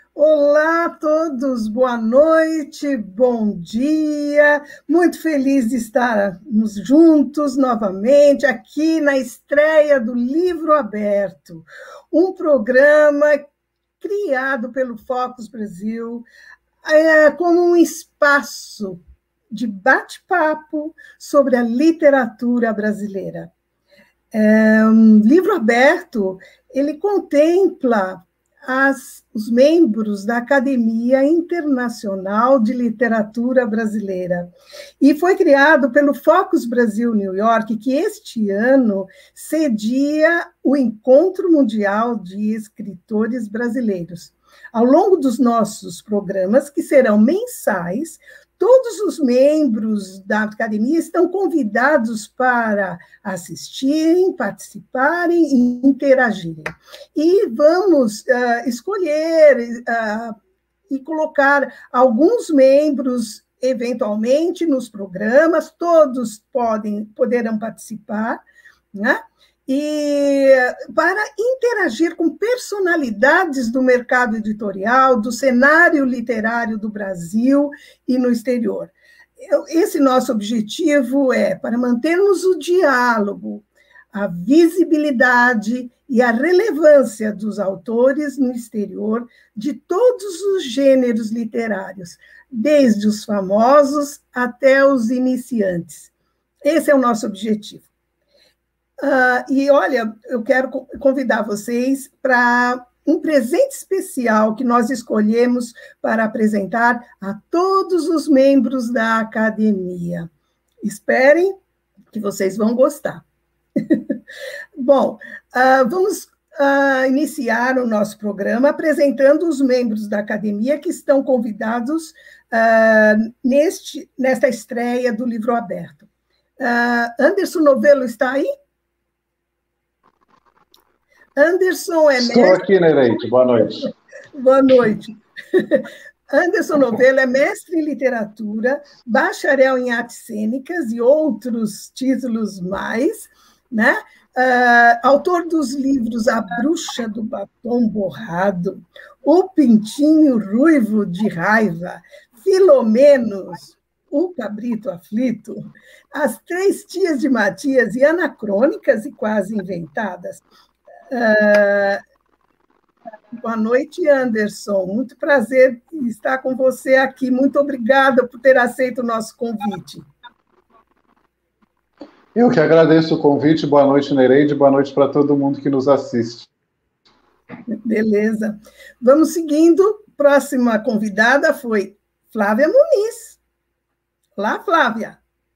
Olá a todos, boa noite, bom dia. Muito feliz de estarmos juntos novamente aqui na estreia do Livro Aberto, um programa criado pelo Focus Brasil como um espaço de bate-papo sobre a literatura brasileira. Livro Aberto, ele contempla os membros da Academia Internacional de Literatura Brasileira. E foi criado pelo Focus Brasil New York, que este ano cedia o Encontro Mundial de Escritores Brasileiros. Ao longo dos nossos programas, que serão mensais, todos os membros da academia estão convidados para assistirem, participarem e interagirem. E vamos escolher e colocar alguns membros, eventualmente, nos programas, todos poderão participar, né? E para interagir com personalidades do mercado editorial, do cenário literário do Brasil e no exterior. Esse nosso objetivo é para mantermos o diálogo, a visibilidade e a relevância dos autores no exterior de todos os gêneros literários, desde os famosos até os iniciantes. Esse é o nosso objetivo. E, olha, eu quero convidar vocês para um presente especial que nós escolhemos para apresentar a todos os membros da academia. Esperem que vocês vão gostar. Bom, vamos iniciar o nosso programa apresentando os membros da academia que estão convidados nesta estreia do Livro Aberto. Anderson Novello está aí? Anderson é mestre... Estou aqui, Nereide. Boa noite. Boa noite. Anderson Novello é mestre em literatura, bacharel em artes cênicas e outros títulos mais, né? Autor dos livros A Bruxa do Batom Borrado, O Pintinho Ruivo de Raiva, Filomenos, O Cabrito Aflito, As Três Tias de Matias e Anacrônicas e Quase Inventadas. Boa noite, Anderson. Muito prazer estar com você aqui. Muito obrigada por ter aceito o nosso convite. Eu que agradeço o convite. Boa noite, Nereide. Boa noite para todo mundo que nos assiste. Beleza. Vamos seguindo. Próxima convidada foi Flávia Muniz. Olá, Flávia.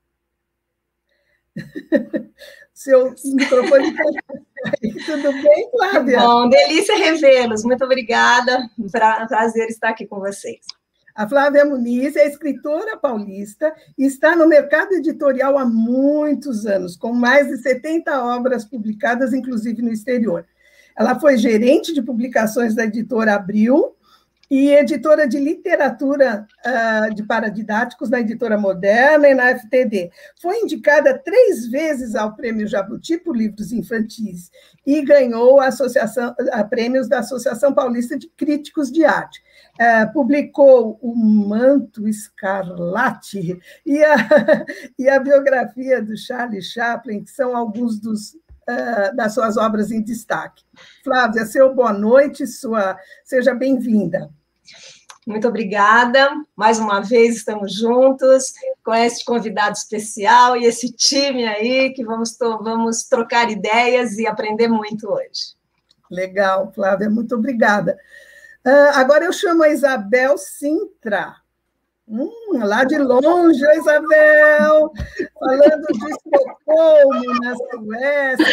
Seu microfone está aí. Tudo bem, Flávia? Bom, delícia revê-los. Muito obrigada. Prazer estar aqui com vocês. A Flávia Muniz é escritora paulista e está no mercado editorial há muitos anos, com mais de 70 obras publicadas, inclusive no exterior. Ela foi gerente de publicações da editora Abril e editora de literatura de paradidáticos na Editora Moderna e na FTD. Foi indicada 3 vezes ao Prêmio Jabuti por livros infantis e ganhou prêmios da Associação Paulista de Críticos de Arte. Publicou O Manto Escarlate e a biografia do Charlie Chaplin, que são alguns das suas obras em destaque. Flávia, seu boa noite, seja bem-vinda. Muito obrigada. Mais uma vez estamos juntos com esse convidado especial e esse time aí que vamos trocar ideias e aprender muito hoje. Legal, Flávia, muito obrigada. Agora eu chamo a Isabel Sintra. Lá de longe, a Isabel, falando de Estocolmo, na Suécia,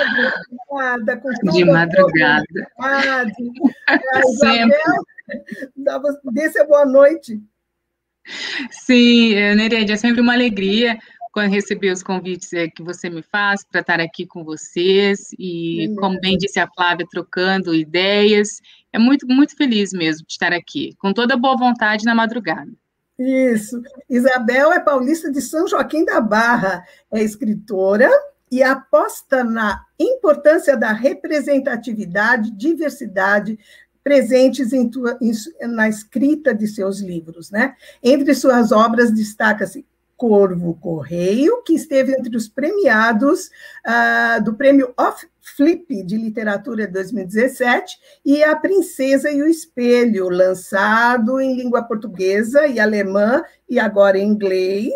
de madrugada. A Isabel, dê seu boa noite. Sim, Nereide, é sempre uma alegria quando receber os convites que você me faz para estar aqui com vocês e, como bem disse a Flávia, trocando ideias. É muito, muito feliz mesmo de estar aqui, com toda a boa vontade na madrugada. Isso. Isabel é paulista de São Joaquim da Barra, é escritora e aposta na importância da representatividade, diversidade, presentes na escrita de seus livros, né? Entre suas obras destaca-se Corvo Correio, que esteve entre os premiados do Prêmio Off Flip de Literatura 2017, e A Princesa e o Espelho, lançado em língua portuguesa e alemã, e agora em inglês,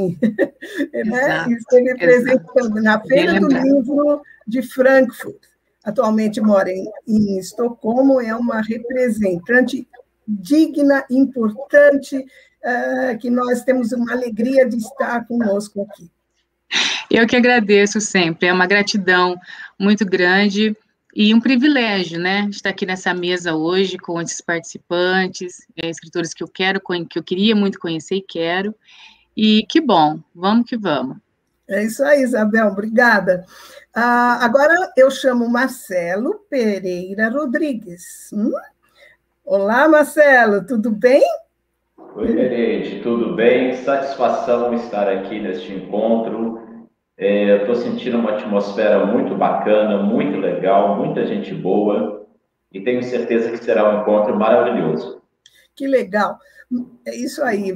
né? Esteve presente na Feira do Livro de Frankfurt. Atualmente mora em Estocolmo, é uma representante digna, importante, que nós temos uma alegria de estar conosco aqui. Eu que agradeço sempre, é uma gratidão muito grande e um privilégio, né, estar aqui nessa mesa hoje com esses participantes, escritores que eu queria muito conhecer e quero, e que bom, vamos que vamos. É isso aí, Isabel, obrigada. Agora eu chamo Marcelo Pereira Rodrigues. Olá, Marcelo, tudo bem? Oi, Nereide, tudo bem? Satisfação estar aqui neste encontro. Eu estou sentindo uma atmosfera muito bacana, muito legal, muita gente boa, e tenho certeza que será um encontro maravilhoso. Que legal. É isso aí.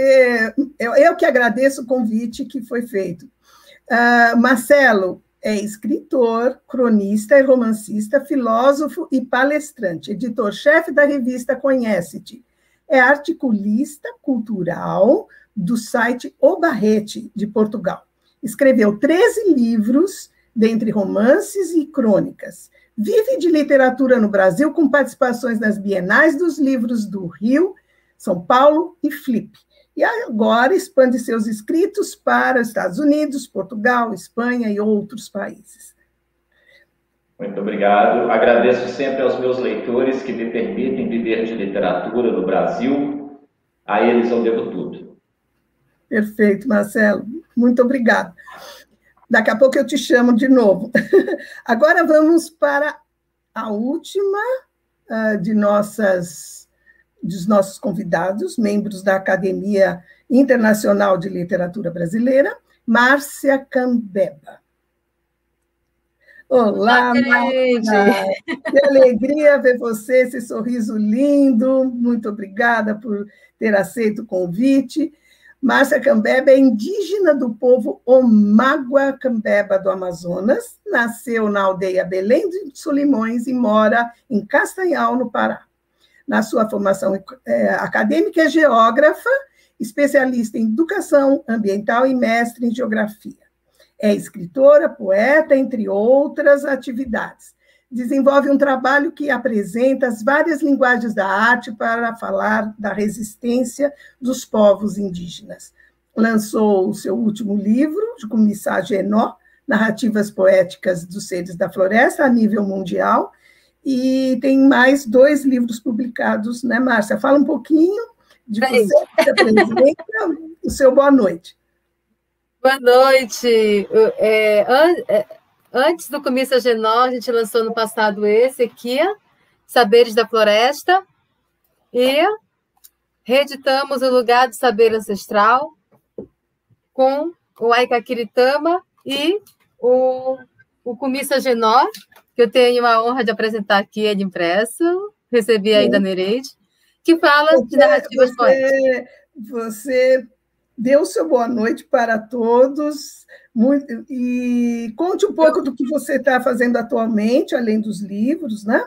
Eu que agradeço o convite que foi feito. Marcelo é escritor, cronista e romancista, filósofo e palestrante, editor-chefe da revista Conhece-te. É articulista cultural do site O Barrete, de Portugal. Escreveu 13 livros, dentre romances e crônicas. Vive de literatura no Brasil, com participações nas Bienais dos Livros do Rio, São Paulo e Flip. E agora expande seus escritos para os Estados Unidos, Portugal, Espanha e outros países. Muito obrigado. Agradeço sempre aos meus leitores que me permitem viver de literatura no Brasil. A eles eu devo tudo. Perfeito, Marcelo. Muito obrigada. Daqui a pouco eu te chamo de novo. Agora vamos para a última dos nossos convidados, membros da Academia Internacional de Literatura Brasileira, Márcia Cambeba. Olá, Márcia! Que alegria ver você, esse sorriso lindo. Muito obrigada por ter aceito o convite. Márcia Cambeba é indígena do povo Omágua Cambeba do Amazonas, nasceu na aldeia Belém de Solimões e mora em Castanhal, no Pará. Na sua formação acadêmica, é geógrafa, especialista em educação ambiental e mestre em geografia. É escritora, poeta, entre outras atividades. Desenvolve um trabalho que apresenta as várias linguagens da arte para falar da resistência dos povos indígenas. Lançou o seu último livro, de Kumissa Genó, Narrativas Poéticas dos Seres da Floresta, a nível mundial, e tem mais 2 livros publicados, né, Márcia? Fala um pouquinho de você, que se apresenta, o seu boa noite. Boa noite. Antes do Kumissa Genó, a gente lançou no passado esse aqui, Saberes da Floresta, e reeditamos o Lugar do Saber Ancestral com o Aikakiritama e o Kumissa Genó, que eu tenho a honra de apresentar aqui, ele impresso, recebi aí da Nereide, que fala de narrativas poéticas. Você deu seu boa noite para todos, e conte um pouco do que você está fazendo atualmente, além dos livros, né?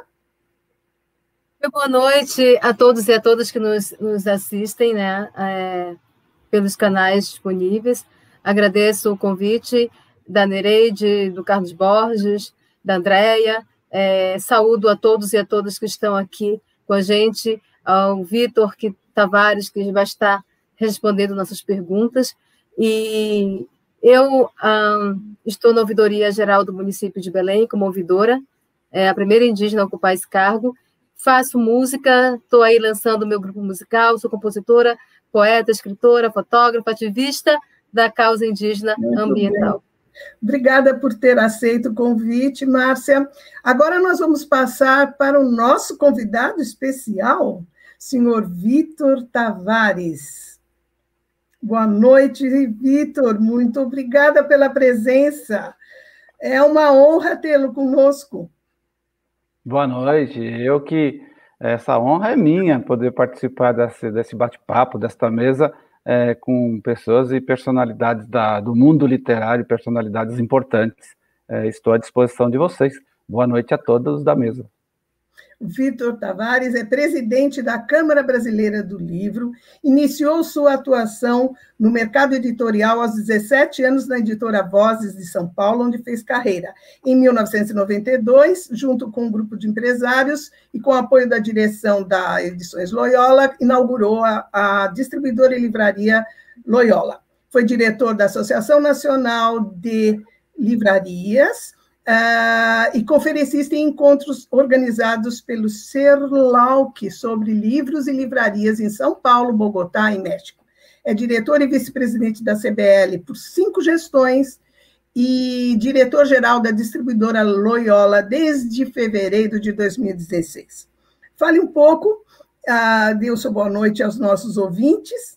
Boa noite a todos e a todas que nos assistem, né, pelos canais disponíveis. Agradeço o convite da Nereide, do Carlos Borges, da Andréia. Saúdo a todos e a todas que estão aqui com a gente, ao Vitor Tavares, que vai estar respondendo nossas perguntas. E eu estou na Ouvidoria Geral do município de Belém, como ouvidora, a primeira indígena a ocupar esse cargo. Faço música, estou aí lançando o meu grupo musical, sou compositora, poeta, escritora, fotógrafa, ativista da causa indígena ambiental. Obrigada por ter aceito o convite, Márcia. Agora nós vamos passar para o nosso convidado especial, senhor Vitor Tavares. Boa noite, Vitor. Muito obrigada pela presença. É uma honra tê-lo conosco. Boa noite. Eu que essa honra é minha, poder participar desse bate-papo, desta mesa, com pessoas e personalidades do mundo literário, personalidades importantes. Estou à disposição de vocês. Boa noite a todos da mesa. Vitor Tavares é presidente da Câmara Brasileira do Livro, iniciou sua atuação no mercado editorial aos 17 anos na editora Vozes de São Paulo, onde fez carreira. Em 1992, junto com um grupo de empresários e com apoio da direção da Edições Loyola, inaugurou a distribuidora e livraria Loyola. Foi diretor da Associação Nacional de Livrarias, e conferencista em encontros organizados pelo CERLAUC sobre livros e livrarias em São Paulo, Bogotá e México. É diretor e vice-presidente da CBL por 5 gestões e diretor-geral da distribuidora Loyola desde fevereiro de 2016. Fale um pouco, dê o seu boa noite aos nossos ouvintes.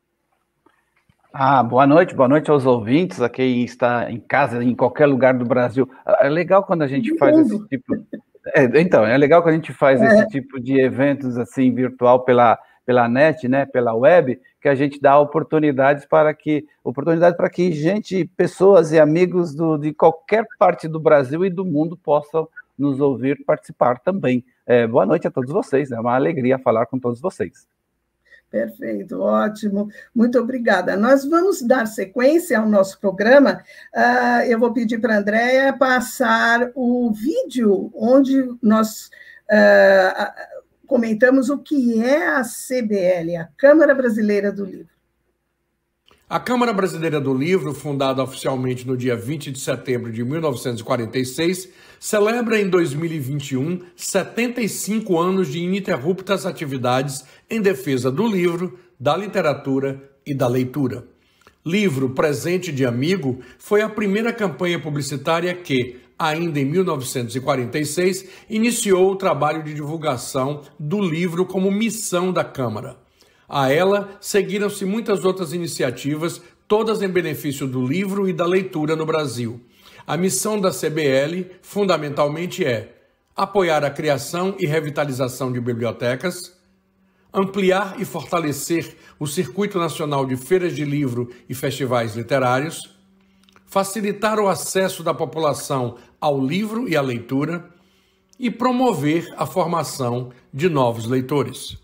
Boa noite aos ouvintes, a quem está em casa, em qualquer lugar do Brasil. É legal quando a gente faz esse tipo... é legal quando a gente faz esse tipo de eventos assim, virtual pela net, né, pela web, que a gente dá oportunidades para que pessoas e amigos de qualquer parte do Brasil e do mundo possam nos ouvir participar também. Boa noite a todos vocês, é uma alegria falar com todos vocês. Perfeito, ótimo, muito obrigada. Nós vamos dar sequência ao nosso programa. Eu vou pedir para a Andréia passar o vídeo onde nós comentamos o que é a CBL, a Câmara Brasileira do Livro. A Câmara Brasileira do Livro, fundada oficialmente no dia 20 de setembro de 1946, celebra em 2021 75 anos de ininterruptas atividades em defesa do livro, da literatura e da leitura. Livro Presente de Amigo foi a primeira campanha publicitária que, ainda em 1946, iniciou o trabalho de divulgação do livro como missão da Câmara. A ela seguiram-se muitas outras iniciativas, todas em benefício do livro e da leitura no Brasil. A missão da CBL, fundamentalmente, é apoiar a criação e revitalização de bibliotecas, ampliar e fortalecer o Circuito Nacional de Feiras de Livro e Festivais Literários, facilitar o acesso da população ao livro e à leitura e promover a formação de novos leitores.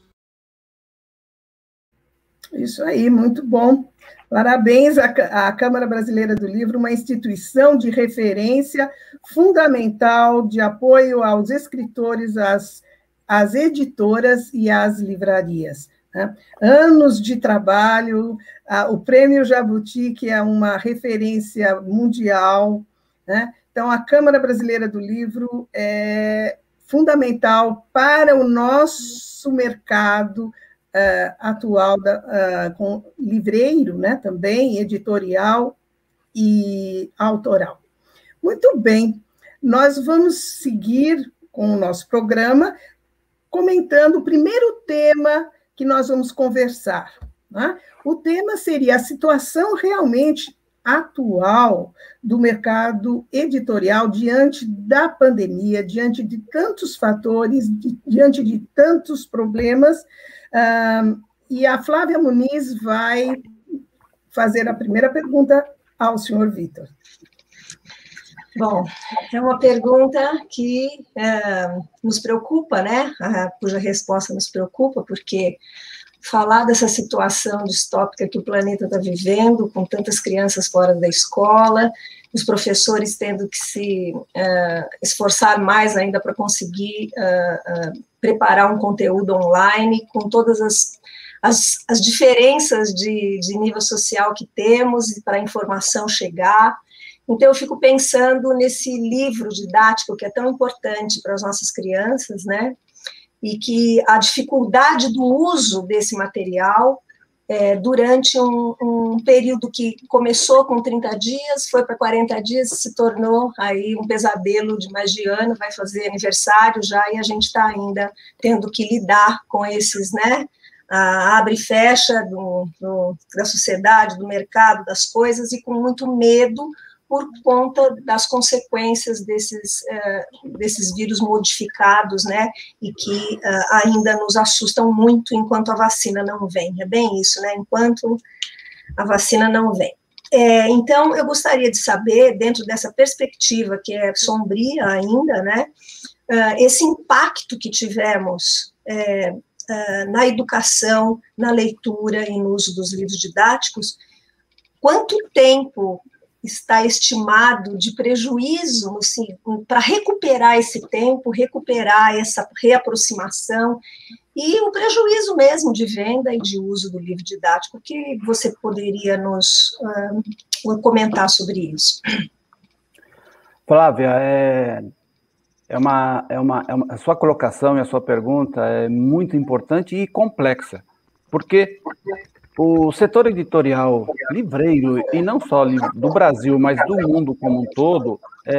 Isso aí, muito bom. Parabéns à Câmara Brasileira do Livro, uma instituição de referência fundamental de apoio aos escritores, às editoras e às livrarias. Né? Anos de trabalho, o Prêmio Jabuti, que é uma referência mundial. Né? Então, a Câmara Brasileira do Livro é fundamental para o nosso mercado atual, com livreiro, né, também, editorial e autoral. Muito bem, nós vamos seguir com o nosso programa, comentando o primeiro tema que nós vamos conversar. Né? O tema seria a situação realmente atual do mercado editorial diante da pandemia, diante de tantos fatores, diante de tantos problemas. E a Flávia Muniz vai fazer a primeira pergunta ao senhor Vitor. Bom, é uma pergunta que nos preocupa, né? Cuja resposta nos preocupa, porque falar dessa situação distópica que o planeta está vivendo, com tantas crianças fora da escola, os professores tendo que se esforçar mais ainda para conseguir preparar um conteúdo online, com todas as diferenças de nível social que temos para a informação chegar. Então, eu fico pensando nesse livro didático que é tão importante para as nossas crianças, né? E que a dificuldade do uso desse material durante um período que começou com 30 dias, foi para 40 dias, se tornou aí um pesadelo de mais de ano, vai fazer aniversário já, e a gente está ainda tendo que lidar com esses, né? Abre e fecha da sociedade, do mercado, das coisas, e com muito medo por conta das consequências desses vírus modificados, né, e que ainda nos assustam muito enquanto a vacina não vem. É bem isso, né, enquanto a vacina não vem. Então, eu gostaria de saber, dentro dessa perspectiva que é sombria ainda, né, esse impacto que tivemos na educação, na leitura e no uso dos livros didáticos, quanto tempo está estimado de prejuízo para recuperar esse tempo, recuperar essa reaproximação e o prejuízo mesmo de venda e de uso do livro didático, que você poderia nos comentar sobre isso? Flávia, a sua colocação e a sua pergunta é muito importante e complexa, porque o setor editorial livreiro, e não só do Brasil, mas do mundo como um todo,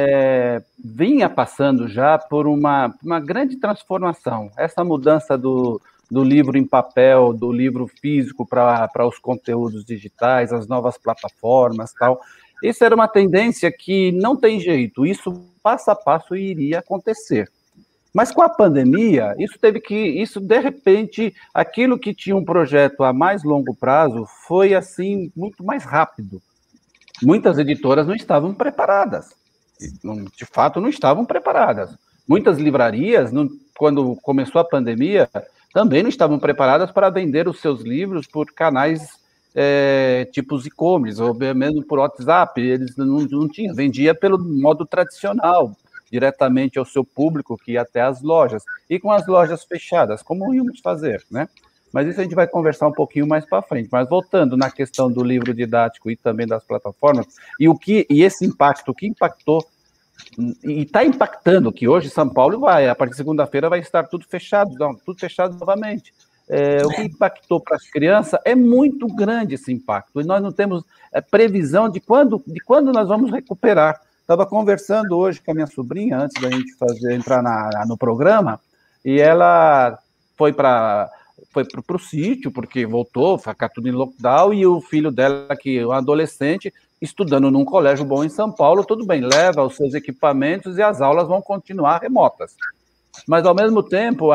vinha passando já por uma grande transformação. Essa mudança do livro em papel, do livro físico para os conteúdos digitais, as novas plataformas, tal. Isso era uma tendência que não tem jeito, isso passo a passo iria acontecer. Mas com a pandemia, isso de repente, aquilo que tinha um projeto a mais longo prazo foi assim muito mais rápido. Muitas editoras não estavam preparadas, de fato não estavam preparadas. Muitas livrarias, quando começou a pandemia, também não estavam preparadas para vender os seus livros por canais tipos e-commerce, ou mesmo por WhatsApp. Eles não tinham, vendia pelo modo tradicional, diretamente ao seu público, que ia até as lojas, e com as lojas fechadas, como íamos fazer, né? Mas isso a gente vai conversar um pouquinho mais para frente. Mas voltando na questão do livro didático e também das plataformas, e esse impacto, que impactou, e está impactando, que hoje São Paulo a partir de segunda-feira vai estar tudo fechado novamente. O que impactou para as crianças é muito grande esse impacto, e nós não temos previsão de quando nós vamos recuperar. Estava conversando hoje com a minha sobrinha, antes da gente entrar no programa, e ela foi para o sítio, porque voltou, ficar tudo em lockdown, e o filho dela, que é um adolescente, estudando num colégio bom em São Paulo, tudo bem, leva os seus equipamentos e as aulas vão continuar remotas. Mas, ao mesmo tempo,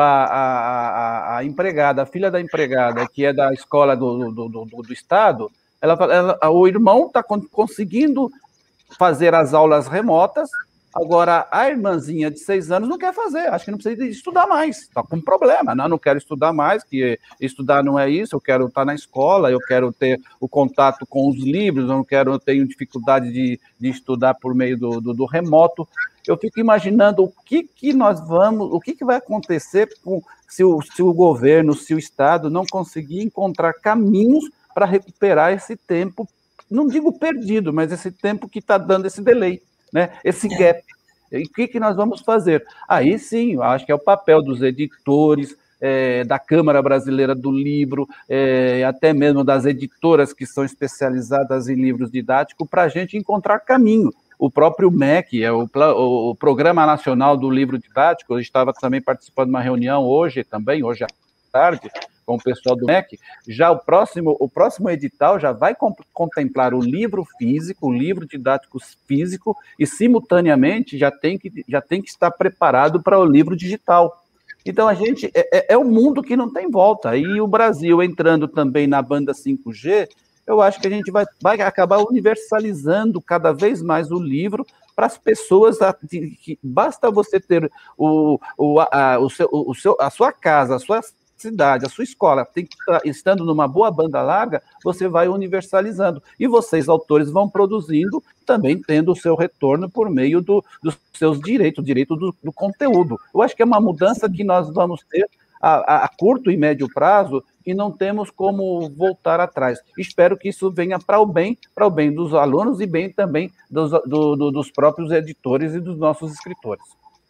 a empregada, a filha da empregada, que é da escola do Estado, o irmão está conseguindo fazer as aulas remotas. Agora, a irmãzinha de 6 anos não quer fazer, acho que não precisa estudar mais, está com problema, não quero estudar mais, que estudar não é isso, eu quero estar na escola, eu quero ter o contato com os livros, eu tenho dificuldade de estudar por meio do remoto. Eu fico imaginando o que vai acontecer se o governo, se o Estado não conseguir encontrar caminhos para recuperar esse tempo, não digo perdido, mas esse tempo que está dando esse delay, né? Esse gap. E o que nós vamos fazer? Aí sim, eu acho que é o papel dos editores, da Câmara Brasileira do Livro, até mesmo das editoras que são especializadas em livros didáticos, para a gente encontrar caminho. O próprio MEC, o Programa Nacional do Livro Didático, eu estava também participando de uma reunião hoje à tarde, com o pessoal do MEC, já o próximo edital já vai contemplar o livro físico, o livro didático físico, e simultaneamente já tem que estar preparado para o livro digital. Então, a gente é um mundo que não tem volta, e o Brasil entrando também na banda 5G, eu acho que a gente vai acabar universalizando cada vez mais o livro para as pessoas. Basta você ter a sua casa, a sua cidade, a sua escola, estando numa boa banda larga, você vai universalizando. E vocês, autores, vão produzindo, também tendo o seu retorno por meio dos seus direitos, direito do conteúdo. Eu acho que é uma mudança que nós vamos ter a curto e médio prazo, e não temos como voltar atrás. Espero que isso venha para o bem dos alunos e bem também dos próprios editores e dos nossos escritores.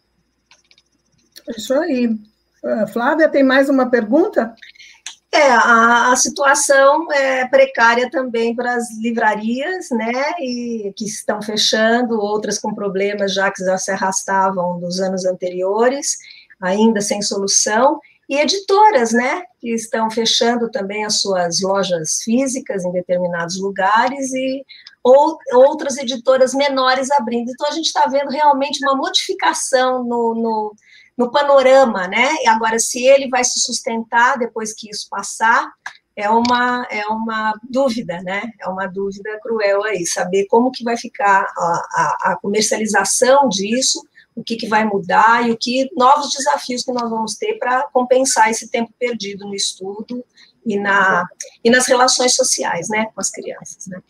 Isso aí. Flávia, tem mais uma pergunta? A situação é precária também para as livrarias, né, e que estão fechando, outras com problemas já que já se arrastavam dos anos anteriores, ainda sem solução, e editoras, né, que estão fechando também as suas lojas físicas em determinados lugares, e ou outras editoras menores abrindo. Então, a gente está vendo realmente uma modificação no panorama, né? E agora, se ele vai se sustentar depois que isso passar, é uma dúvida, né? É uma dúvida cruel aí, saber como que vai ficar a comercialização disso, o que vai mudar e novos desafios que nós vamos ter para compensar esse tempo perdido no estudo e nas relações sociais, né, com as crianças, né?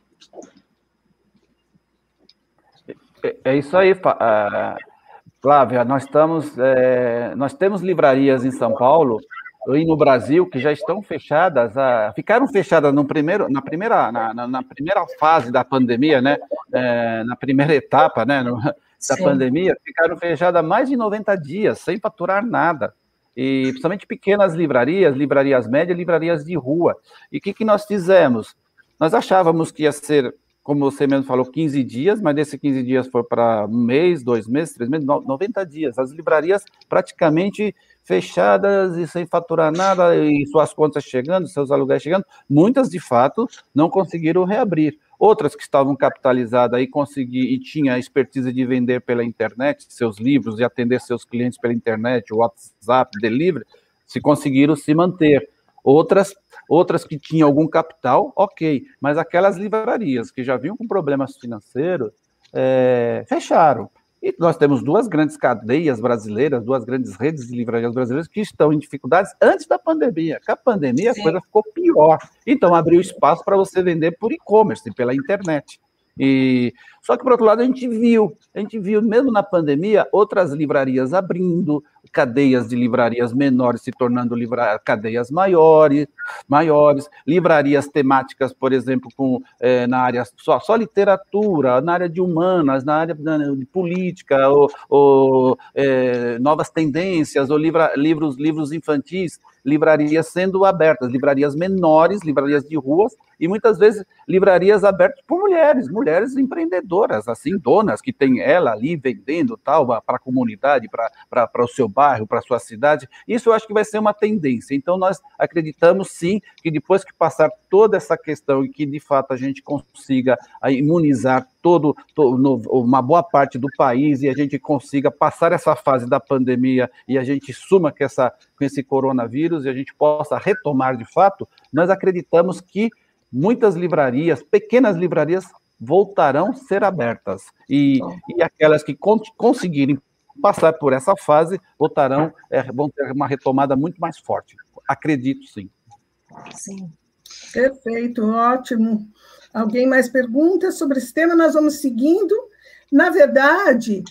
É isso aí, Flávia. Nós temos livrarias em São Paulo e no Brasil que já estão fechadas, ficaram fechadas na primeira fase da pandemia, né? Na primeira etapa, né? Da pandemia, ficaram fechadas há mais de 90 dias, sem faturar nada. E principalmente pequenas livrarias médias, livrarias de rua. E o que nós fizemos? Nós achávamos que ia ser, como você mesmo falou, 15 dias, mas desses 15 dias foi para 1 mês, 2 meses, 3 meses, 90 dias. As livrarias praticamente fechadas e sem faturar nada, e suas contas chegando, seus aluguéis chegando. Muitas, de fato, não conseguiram reabrir. Outras que estavam capitalizadas e tinha a expertise de vender pela internet seus livros e atender seus clientes pela internet, WhatsApp, delivery, se conseguiram se manter. Outras que tinham algum capital, ok, mas aquelas livrarias que já vinham com problemas financeiros, fecharam. E nós temos 2 grandes cadeias brasileiras, 2 grandes redes de livrarias brasileiras que estão em dificuldades antes da pandemia. Com a pandemia, a coisa ficou pior. Então, abriu espaço para você vender por e-commerce, pela internet. Só que, por outro lado, a gente viu, mesmo na pandemia, outras livrarias abrindo, cadeias de livrarias menores se tornando cadeias maiores, livrarias temáticas, por exemplo, na área só literatura, na área de humanas, na área de política, ou novas tendências, ou livros infantis, livrarias sendo abertas, livrarias menores, livrarias de ruas, e muitas vezes livrarias abertas por mulheres empreendedoras, assim, donas, que tem ela ali vendendo tal, para a comunidade, para o seu bairro, para a sua cidade. Isso eu acho que vai ser uma tendência. Então, nós acreditamos, sim, que depois que passar toda essa questão e que, de fato, a gente consiga imunizar uma boa parte do país e a gente consiga passar essa fase da pandemia e a gente suma com esse coronavírus e a gente possa retomar, de fato, nós acreditamos que muitas livrarias, pequenas livrarias, voltarão a ser abertas. E aquelas que conseguirem passar por essa fase, vão ter uma retomada muito mais forte. Acredito, sim. Sim. Perfeito, ótimo. Alguém mais pergunta sobre esse tema? Nós vamos seguindo. Na verdade,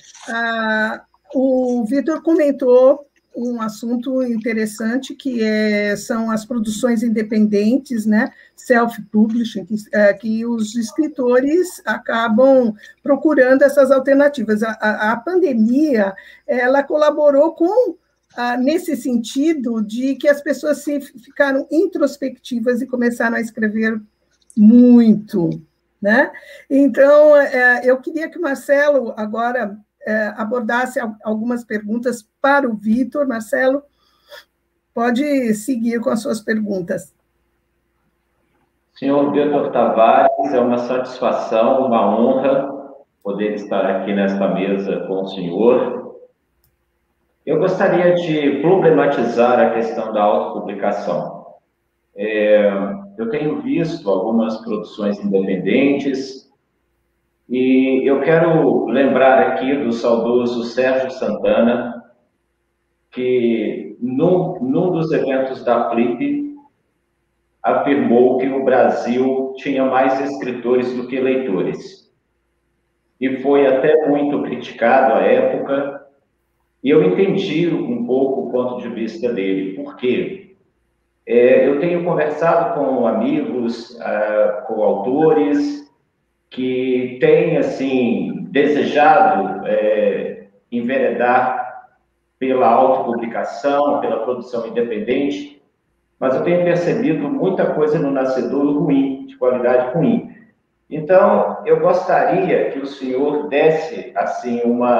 o Vitor comentou um assunto interessante, que são as produções independentes, né, self-publishing, que os escritores acabam procurando essas alternativas. A pandemia, ela colaborou nesse sentido de que as pessoas ficaram introspectivas e começaram a escrever muito, né? Então, eu queria que o Marcelo agora abordasse algumas perguntas para o Vitor. Marcelo, pode seguir com as suas perguntas. Senhor Vitor Tavares, é uma satisfação, uma honra poder estar aqui nesta mesa com o senhor. Eu gostaria de problematizar a questão da autopublicação. Eu tenho visto algumas produções independentes e eu quero lembrar aqui do saudoso Sérgio Santana, que num dos eventos da Flip afirmou que o Brasil tinha mais escritores do que leitores. E foi até muito criticado à época, e eu entendi um pouco o ponto de vista dele. Por quê? Eu tenho conversado com amigos, com autores, que têm, assim, desejado enveredar pela autopublicação, pela produção independente, mas eu tenho percebido muita coisa no nascedouro ruim, de qualidade ruim. Então, eu gostaria que o senhor desse, assim,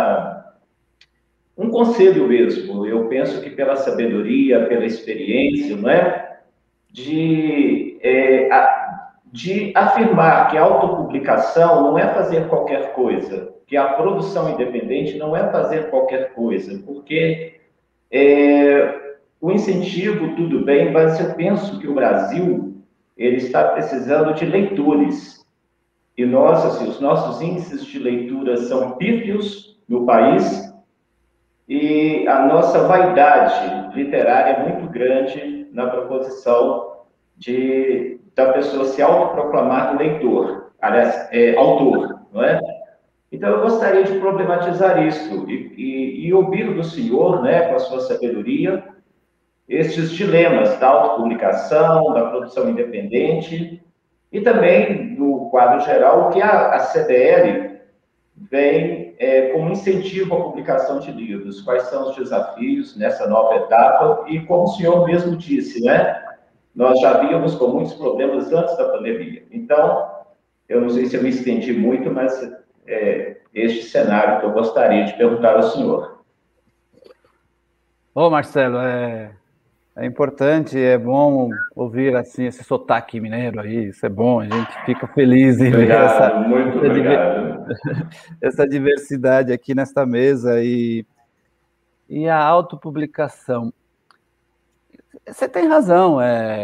um conselho mesmo. Eu penso que pela sabedoria, pela experiência, não é? De de afirmar que a autopublicação não é fazer qualquer coisa, que a produção independente não é fazer qualquer coisa, porque o incentivo, tudo bem, mas eu penso que o Brasil ele está precisando de leitores. E nós, assim, os nossos índices de leitura são pífios no país, e a nossa vaidade literária é muito grande na proposição da pessoa se autoproclamar leitor, aliás, autor, não é? Então, eu gostaria de problematizar isso e ouvir do senhor, né, com a sua sabedoria, estes dilemas da autopublicação, da produção independente e também, no quadro geral, o que a CBL vem como incentivo à publicação de livros. Quais são os desafios nessa nova etapa? E como o senhor mesmo disse, né? Nós já víamos com muitos problemas antes da pandemia. Então, eu não sei se eu me estendi muito, mas este cenário que eu gostaria de perguntar ao senhor. Ô, Marcelo, é importante, é bom ouvir assim esse sotaque mineiro aí, isso é bom, a gente fica feliz em ver essa diversidade aqui nesta mesa e a autopublicação. Você tem razão,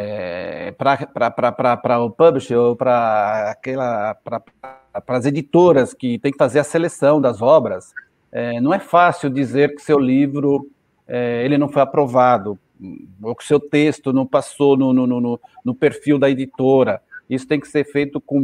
para o publisher ou para as editoras que tem que fazer a seleção das obras, não é fácil dizer que seu livro ele não foi aprovado, ou que seu texto não passou no perfil da editora. Isso tem que ser feito com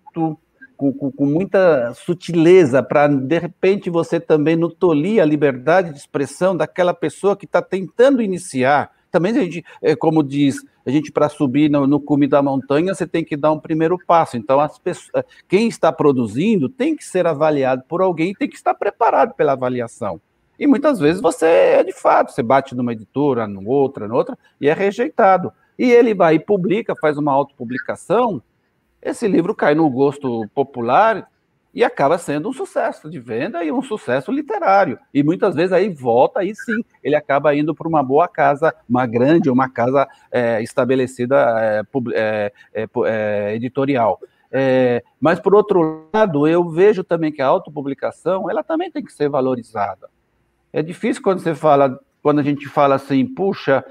muita sutileza, para, de repente, você também não tolir a liberdade de expressão daquela pessoa que está tentando iniciar. Também, a gente, como diz, a gente, para subir no cume da montanha, você tem que dar um primeiro passo. Então, quem está produzindo tem que ser avaliado por alguém, tem que estar preparado pela avaliação. E muitas vezes você, de fato, você bate numa editora, noutra, e é rejeitado. E ele vai e publica, faz uma autopublicação, esse livro cai no gosto popular e acaba sendo um sucesso de venda e um sucesso literário. E muitas vezes aí volta, aí sim, ele acaba indo para uma boa casa, uma casa estabelecida editorial. Mas, por outro lado, eu vejo também que a autopublicação, ela também tem que ser valorizada. É difícil quando a gente fala assim, puxa,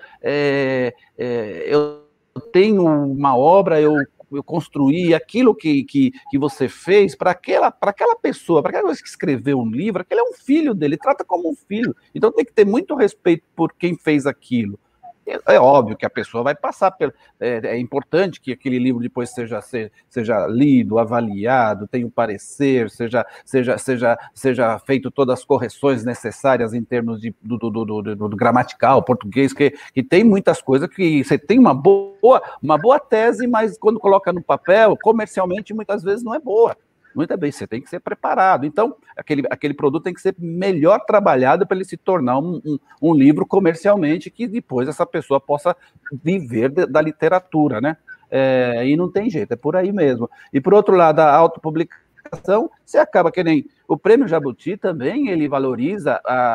eu tenho uma obra, eu construí aquilo que você fez para aquela pessoa, para aquela pessoa que escreveu um livro, aquele é um filho dele, trata como um filho. Então tem que ter muito respeito por quem fez aquilo. É óbvio que a pessoa vai passar é importante que aquele livro depois seja lido, avaliado, tenha um parecer, seja feito todas as correções necessárias em termos do gramatical, português, que tem muitas coisas que você tem uma boa tese, mas quando coloca no papel, comercialmente, muitas vezes não é boa. Muito bem, você tem que ser preparado. Então, aquele produto tem que ser melhor trabalhado para ele se tornar um livro comercialmente que depois essa pessoa possa viver da literatura, né? E não tem jeito, é por aí mesmo. E, por outro lado, a autopublicação, você acaba que nem... O Prêmio Jabuti também, ele valoriza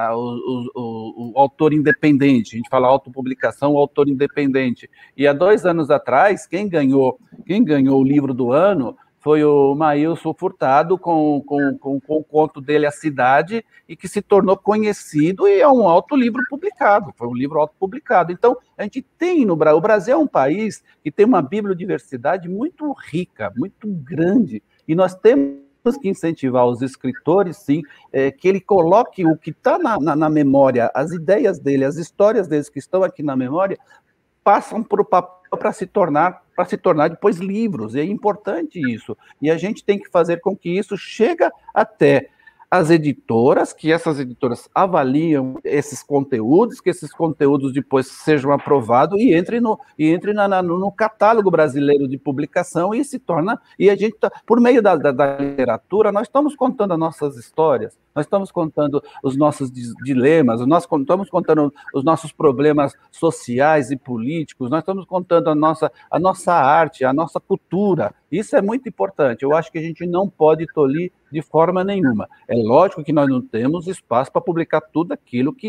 o autor independente. A gente fala autopublicação, o autor independente. E há 2 anos atrás, quem ganhou o livro do ano foi o Maílson Furtado com o conto dele, A Cidade, e que se tornou conhecido e é um autolivro publicado, foi um livro autopublicado. Então, a gente tem o Brasil é um país que tem uma bibliodiversidade muito rica, muito grande, e nós temos que incentivar os escritores, sim, que ele coloque o que está na memória, as ideias dele, as histórias deles que estão aqui na memória, passam para o papel para se tornar depois livros, e é importante isso. E a gente tem que fazer com que isso chegue até as editoras, que essas editoras avaliam esses conteúdos, que esses conteúdos depois sejam aprovados e entrem no catálogo brasileiro de publicação e se torna... E a gente, por meio da literatura, nós estamos contando as nossas histórias, nós estamos contando os nossos dilemas, nós estamos contando os nossos problemas sociais e políticos, nós estamos contando a nossa arte, a nossa cultura. Isso é muito importante. Eu acho que a gente não pode tolir de forma nenhuma. É lógico que nós não temos espaço para publicar tudo aquilo que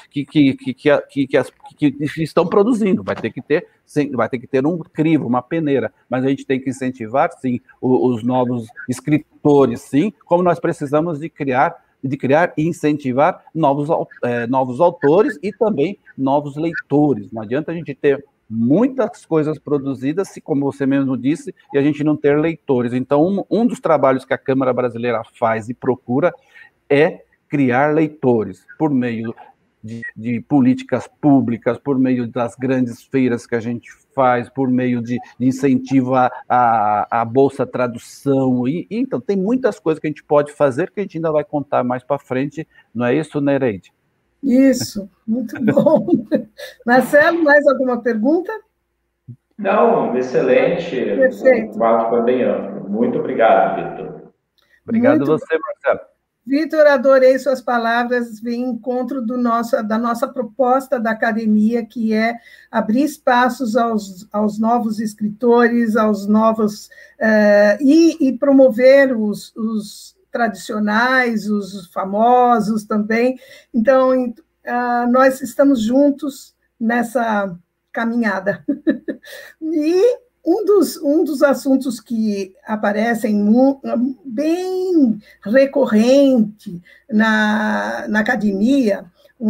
estão produzindo. Vai ter que ter um crivo, uma peneira, mas a gente tem que incentivar, sim, os novos escritores, sim, como nós precisamos de criar e incentivar novos autores e também novos leitores. Não adianta a gente ter muitas coisas produzidas, como você mesmo disse, e a gente não ter leitores. Então, um dos trabalhos que a Câmara Brasileira faz e procura é criar leitores, por meio de políticas públicas, por meio das grandes feiras que a gente faz, por meio de incentivo à Bolsa Tradução. Então, tem muitas coisas que a gente pode fazer que a gente ainda vai contar mais para frente, não é isso, Nereide? Isso, muito bom. Marcelo, mais alguma pergunta? Não, excelente. Perfeito. O quadro foi bem amplo. Muito obrigado, Vitor. Obrigado você, Marcelo. Vitor, adorei suas palavras, vem em encontro da nossa proposta da academia, que é abrir espaços aos novos escritores, aos novos, e promover os tradicionais, os famosos também. Então, nós estamos juntos nessa caminhada. E um dos assuntos que aparecem bem recorrente na academia,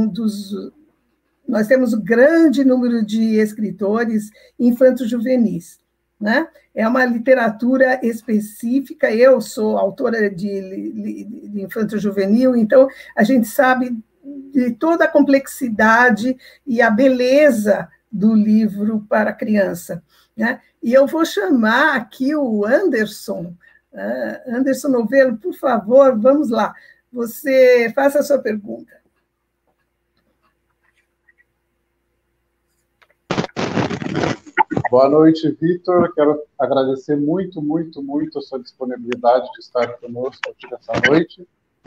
nós temos um grande número de escritores infanto-juvenis, né? É uma literatura específica, eu sou autora de infanto-juvenil, então a gente sabe de toda a complexidade e a beleza do livro para criança, né? E eu vou chamar aqui o Anderson Novelo, por favor, vamos lá, você faça a sua pergunta. Boa noite, Vitor. Quero agradecer muito, muito, muito a sua disponibilidade de estar conosco aqui nessa noite.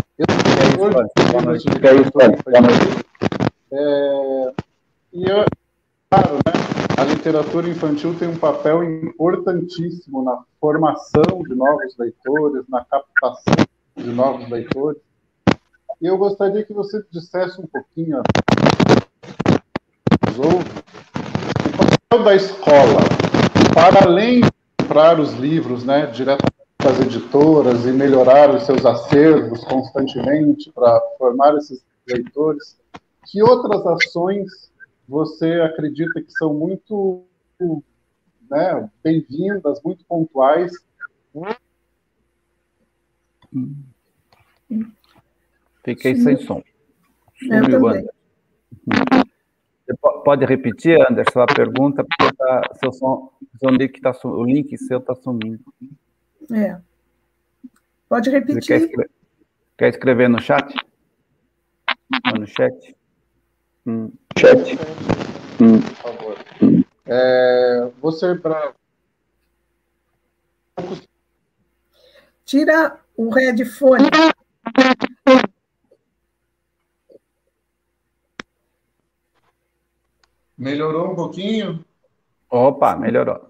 Claro, né, a literatura infantil tem um papel importantíssimo na formação de novos leitores, na captação de novos leitores. E eu gostaria que você dissesse um pouquinho o papel da escola, para além de comprar os livros, né, diretamente das editoras e melhorar os seus acervos constantemente para formar esses leitores, que outras ações você acredita que são muito, né, bem-vindas, muito pontuais? Fiquei sem som. Eu também. Você pode repetir, Anderson, a pergunta, porque seu som, o link seu está sumindo. Pode repetir. Você quer escrever no chat? Ou no chat? Chat. Por favor. Você, para... Tira o headphone. Melhorou um pouquinho? Opa, melhorou.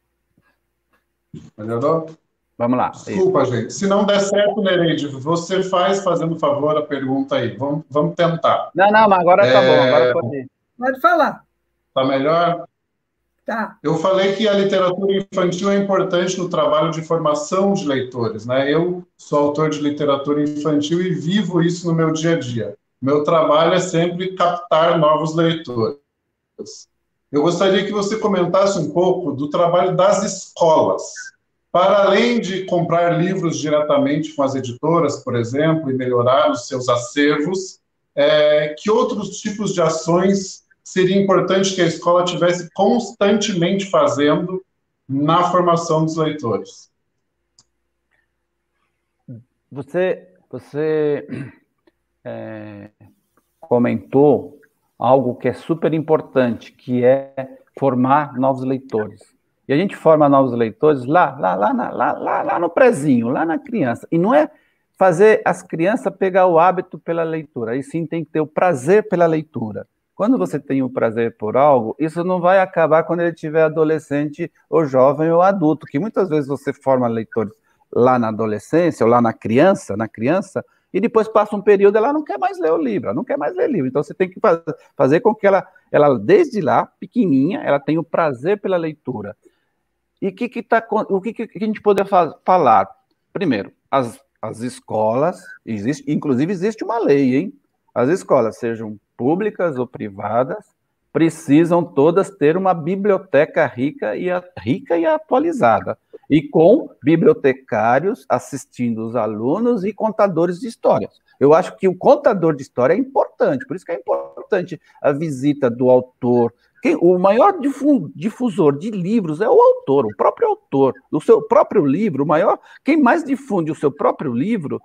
Melhorou? Vamos lá. Desculpa, gente. Se não der certo, Nereide, você fazendo favor, a pergunta aí. Vamos tentar. Não, mas agora tá bom, agora pode ir. Pode falar. Tá melhor? Tá. Eu falei que a literatura infantil é importante no trabalho de formação de leitores, né? Eu sou autor de literatura infantil e vivo isso no meu dia a dia. Meu trabalho é sempre captar novos leitores. Eu gostaria que você comentasse um pouco do trabalho das escolas. Para além de comprar livros diretamente com as editoras, por exemplo, e melhorar os seus acervos, que outros tipos de ações seria importante que a escola tivesse constantemente fazendo na formação dos leitores? Você comentou algo que é super importante, que é formar novos leitores. E a gente forma novos leitores lá no prezinho, lá na criança. E não é fazer as crianças pegar o hábito pela leitura, e sim tem que ter o prazer pela leitura. Quando você tem o prazer por algo, isso não vai acabar quando ele tiver adolescente, ou jovem, ou adulto, que muitas vezes você forma leitores lá na adolescência, ou lá na criança, e depois passa um período, ela não quer mais ler o livro, ela não quer mais ler livro. Então, você tem que fazer com que ela desde lá, pequenininha, ela tenha o prazer pela leitura. E o que a gente poderia falar? Primeiro, as escolas, inclusive existe uma lei, hein? As escolas, sejam públicas ou privadas, precisam todas ter uma biblioteca rica e atualizada, e com bibliotecários assistindo os alunos e contadores de histórias. Eu acho que o contador de história é importante, por isso que é importante a visita do autor. O maior difusor de livros é o autor, o próprio autor. Do seu próprio livro, quem mais difunde o seu próprio livro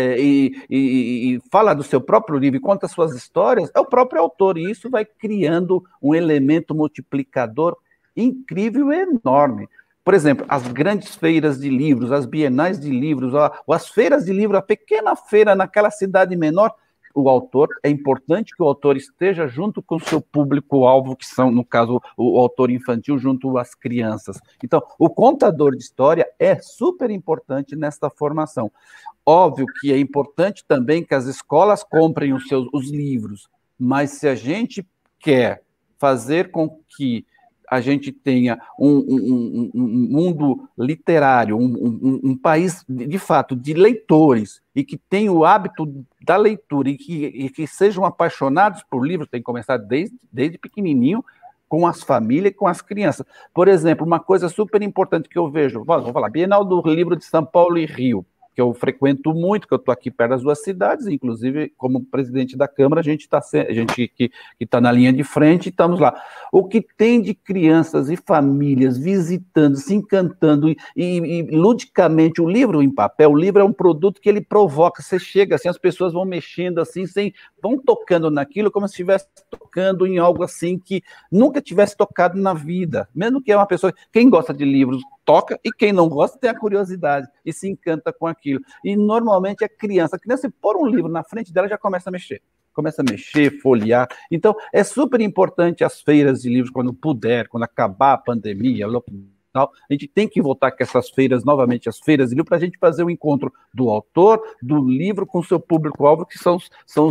e fala do seu próprio livro e conta suas histórias é o próprio autor, e isso vai criando um elemento multiplicador incrível e enorme. Por exemplo, as grandes feiras de livros, as bienais de livros, as feiras de livro, a pequena feira naquela cidade menor, é importante que o autor esteja junto com o seu público-alvo, que são, no caso, o autor infantil, junto às crianças. Então, o contador de história é super importante nesta formação. Óbvio que é importante também que as escolas comprem os livros, mas se a gente quer fazer com que a gente tenha um mundo literário, um país, de fato, de leitores, e que tenha o hábito da leitura, e que sejam apaixonados por livros, tem que começar desde pequenininho, com as famílias e com as crianças. Por exemplo, uma coisa super importante que eu vejo, vou falar, Bienal do Livro de São Paulo e Rio, que eu frequento muito, que eu estou aqui perto das duas cidades, inclusive, como presidente da Câmara, a gente que está na linha de frente, estamos lá. O que tem de crianças e famílias visitando, se encantando, e ludicamente, o livro em papel, o livro é um produto que ele provoca, você chega assim, as pessoas vão mexendo assim, vão tocando naquilo, como se estivesse tocando em algo assim que nunca tivesse tocado na vida, mesmo que é uma pessoa, quem gosta de livros, toca, e quem não gosta tem a curiosidade e se encanta com aquilo. E normalmente a criança, se pôr um livro na frente dela, já começa a mexer, folhear. Então, é super importante as feiras de livros, quando puder, quando acabar a pandemia, a gente tem que voltar com essas feiras, novamente, as feiras de livro, para a gente fazer o encontro do autor, do livro, com o seu público-alvo, que são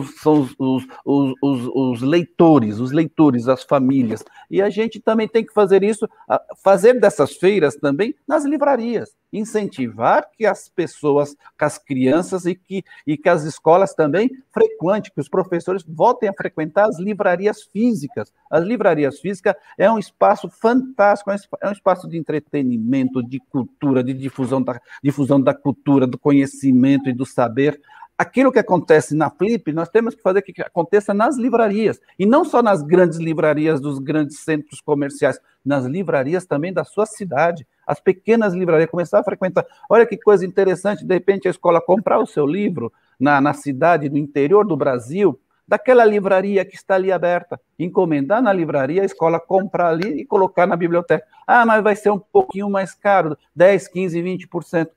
os leitores, as famílias. E a gente também tem que fazer isso, fazer dessas feiras também nas livrarias, incentivar que as pessoas, que as crianças e que as escolas também frequentem, que os professores voltem a frequentar as livrarias físicas. As livrarias físicas é um espaço fantástico, é um espaço de entretenimento, de cultura, de difusão da cultura, do conhecimento e do saber. Aquilo que acontece na Flip, nós temos que fazer que aconteça nas livrarias, e não só nas grandes livrarias dos grandes centros comerciais, nas livrarias também da sua cidade, as pequenas livrarias, começar a frequentar. Olha que coisa interessante, de repente a escola comprar o seu livro na cidade, no interior do Brasil, daquela livraria que está ali aberta, encomendar na livraria, a escola comprar ali e colocar na biblioteca. Ah, mas vai ser um pouquinho mais caro, 10%, 15%, 20%.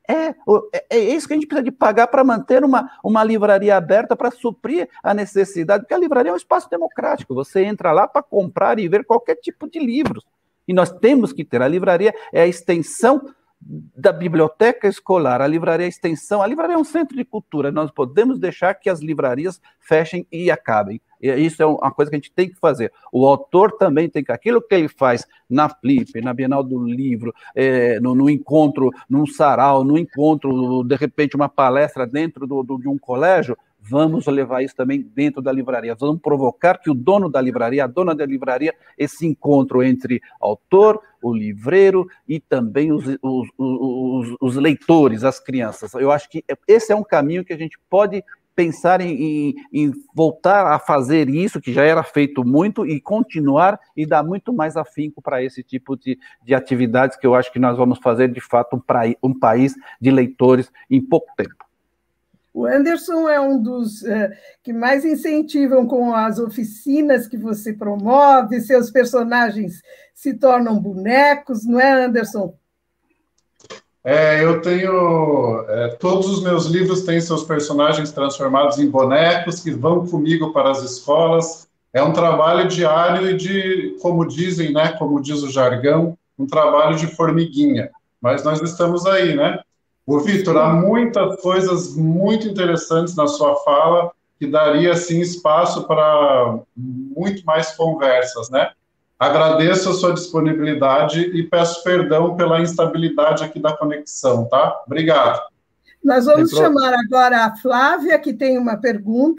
É isso que a gente precisa de pagar para manter uma livraria aberta, para suprir a necessidade, porque a livraria é um espaço democrático, você entra lá para comprar e ver qualquer tipo de livros, e nós temos que ter, a livraria é a extensão da biblioteca escolar, a livraria é um centro de cultura, nós podemos deixar que as livrarias fechem e acabem. Isso é uma coisa que a gente tem que fazer. O autor também tem que, aquilo que ele faz na Flip, na Bienal do Livro, no encontro, num sarau, no encontro, de repente uma palestra dentro de um colégio, vamos levar isso também dentro da livraria, vamos provocar que o dono da livraria, a dona da livraria, esse encontro entre autor, o livreiro e também os leitores, as crianças. Eu acho que esse é um caminho que a gente pode pensar em voltar a fazer isso, que já era feito muito, e continuar e dar muito mais afinco para esse tipo de atividades, que eu acho que nós vamos fazer, de fato, um país de leitores em pouco tempo. O Anderson é um dos que mais incentivam com as oficinas que você promove, seus personagens se tornam bonecos, não é, Anderson? Eu tenho... todos os meus livros têm seus personagens transformados em bonecos que vão comigo para as escolas. É um trabalho diário e como dizem, né, como diz o jargão, um trabalho de formiguinha. Mas nós estamos aí, né? Ô, Vitor, há muitas coisas muito interessantes na sua fala que daria, assim, espaço para muito mais conversas, né? Agradeço a sua disponibilidade e peço perdão pela instabilidade aqui da conexão, tá? Obrigado. Nós vamos chamar agora a Flávia, que tem uma pergunta.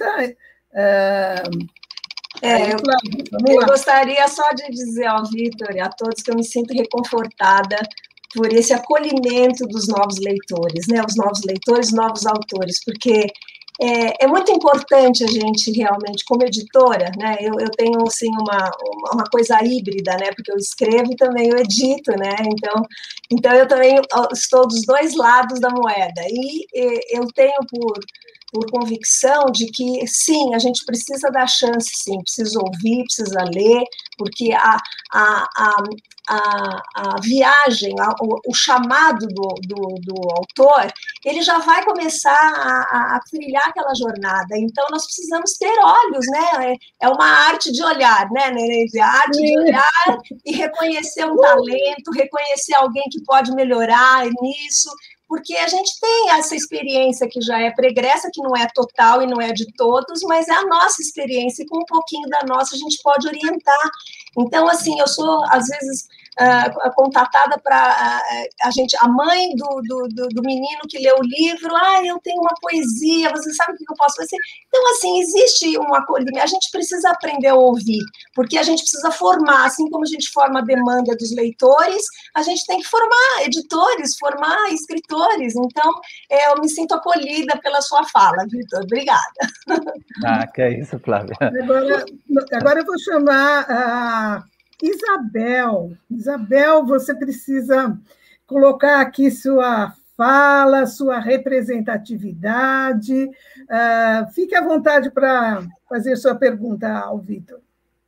Eu gostaria só de dizer ao Vitor e a todos que eu me sinto reconfortada por esse acolhimento dos novos leitores, né? Os novos leitores, novos autores, porque é muito importante a gente realmente, como editora, né? Eu tenho, assim, uma coisa híbrida, né? Porque eu escrevo e também eu edito, né? Então eu também estou dos dois lados da moeda. E eu tenho por convicção de que, sim, a gente precisa dar chance, sim, precisa ouvir, precisa ler, porque a viagem, o chamado do autor, ele já vai começar a trilhar aquela jornada. Então, nós precisamos ter olhos, né? É uma arte de olhar, né, Nereide? A arte de olhar e reconhecer um talento, reconhecer alguém que pode melhorar nisso, porque a gente tem essa experiência que já é pregressa, que não é total e não é de todos, mas é a nossa experiência, e com um pouquinho da nossa a gente pode orientar. Então, assim, eu sou, às vezes, contatada para a mãe do menino que leu o livro, eu tenho uma poesia, você sabe o que eu posso fazer? Então, assim, existe um acolhimento, a gente precisa aprender a ouvir, porque a gente precisa formar, assim como a gente forma a demanda dos leitores, a gente tem que formar editores, formar escritores. Então, eu me sinto acolhida pela sua fala, Vitor. Obrigada. Que é isso, Flávia. Agora eu vou chamar a Isabel. Isabel, você precisa colocar aqui sua fala, sua representatividade. Fique à vontade para fazer sua pergunta ao Vitor.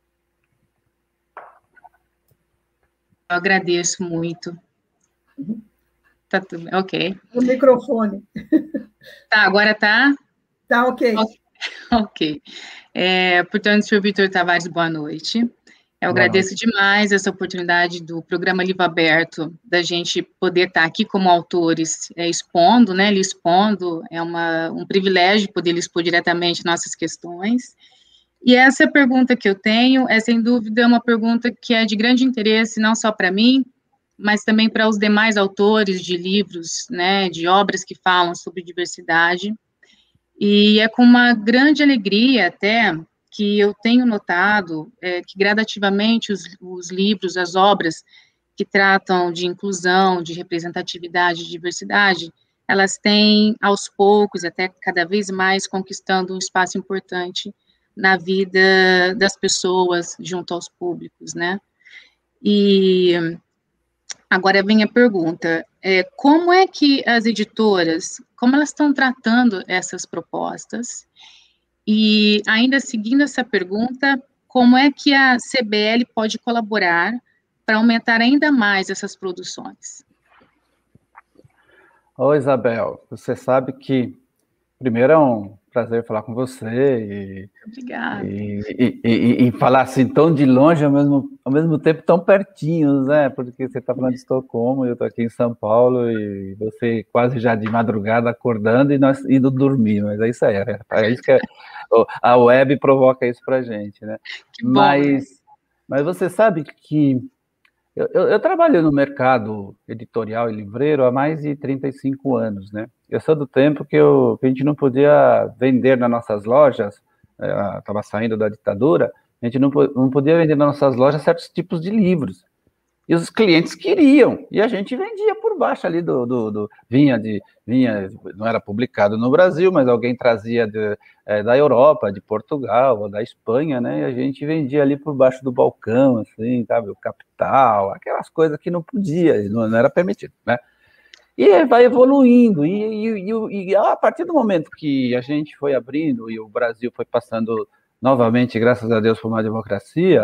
Eu agradeço muito. Tá tudo ok. O microfone. Tá, agora tá? Tá ok. Ok. Portanto, senhor Vitor Tavares, boa noite. Eu agradeço demais essa oportunidade do programa Livro Aberto, da gente poder estar aqui como autores, expondo, né, lhe expondo, é um privilégio poder lhe expor diretamente nossas questões. E essa pergunta que eu tenho é, sem dúvida, uma pergunta que é de grande interesse, não só para mim, mas também para os demais autores de livros, né, de obras que falam sobre diversidade. E é com uma grande alegria, até, que eu tenho notado que, gradativamente, os livros, as obras que tratam de inclusão, de representatividade, de diversidade, elas têm, aos poucos, até cada vez mais, conquistando um espaço importante na vida das pessoas, junto aos públicos, né? E agora vem a pergunta, como é que as editoras, como elas estão tratando essas propostas? E, ainda seguindo essa pergunta, como é que a CBL pode colaborar para aumentar ainda mais essas produções? Oi, Isabel, você sabe que, primeiro, é um prazer falar com você Obrigada. E falar assim tão de longe, ao mesmo tempo tão pertinhos, né? Porque você está falando de Estocolmo, eu estou aqui em São Paulo, e você quase já de madrugada acordando e nós indo dormir, mas é isso aí, é isso que a web provoca isso para a gente, né? Que bom, mas você sabe que eu trabalho no mercado editorial e livreiro há mais de 35 anos, né? Eu sou do tempo que a gente não podia vender nas nossas lojas, estava saindo da ditadura, a gente não podia vender nas nossas lojas certos tipos de livros. E os clientes queriam, e a gente vendia por baixo ali vinha, não era publicado no Brasil, mas alguém trazia da Europa, de Portugal, ou da Espanha, né, e a gente vendia ali por baixo do balcão, assim, sabe, o Capital, aquelas coisas que não podia, não era permitido, né. E vai evoluindo, e a partir do momento que a gente foi abrindo, e o Brasil foi passando novamente, graças a Deus, por uma democracia,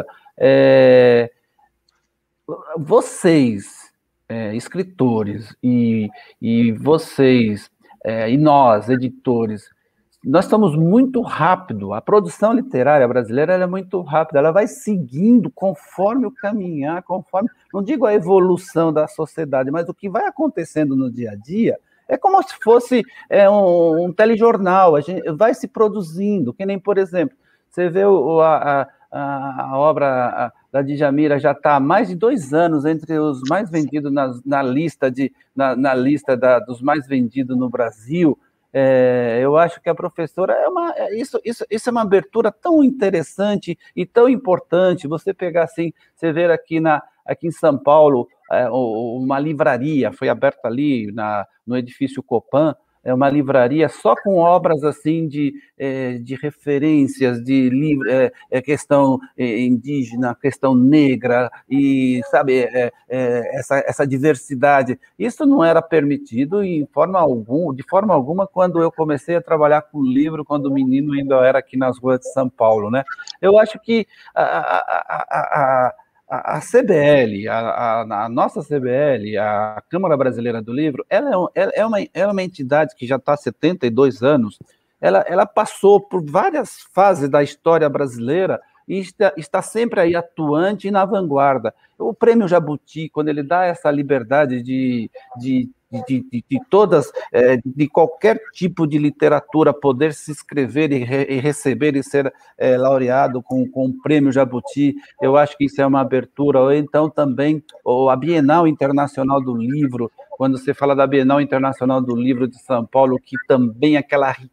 vocês, escritores, e vocês, e nós, editores, nós estamos muito rápido, a produção literária brasileira ela é muito rápida, ela vai seguindo conforme o caminhar, não digo a evolução da sociedade, mas o que vai acontecendo no dia a dia, É como se fosse um telejornal, a gente vai se produzindo, que nem, por exemplo, você vê a obra da Djamila já está há mais de 2 anos entre os mais vendidos na lista dos mais vendidos no Brasil. Eu acho que a professora isso é uma abertura tão interessante e tão importante. Você pegar assim, você ver aqui em São Paulo, uma livraria foi aberta ali no edifício Copan, uma livraria só com obras assim de referências, de livro, questão indígena, questão negra, e sabe, essa diversidade. Isso não era permitido de forma alguma quando eu comecei a trabalhar com livro, quando o menino ainda era aqui nas ruas de São Paulo, né? Eu acho que a CBL, a nossa CBL, a Câmara Brasileira do Livro, ela é uma entidade que já está há 72 anos, ela passou por várias fases da história brasileira e está sempre aí atuante e na vanguarda. O Prêmio Jabuti, quando ele dá essa liberdade de qualquer tipo de literatura poder se inscrever e receber e ser laureado com o Prêmio Jabuti, eu acho que isso é uma abertura. Ou então também a Bienal Internacional do Livro, quando você fala da Bienal Internacional do Livro de São Paulo, que também aquela riqueza,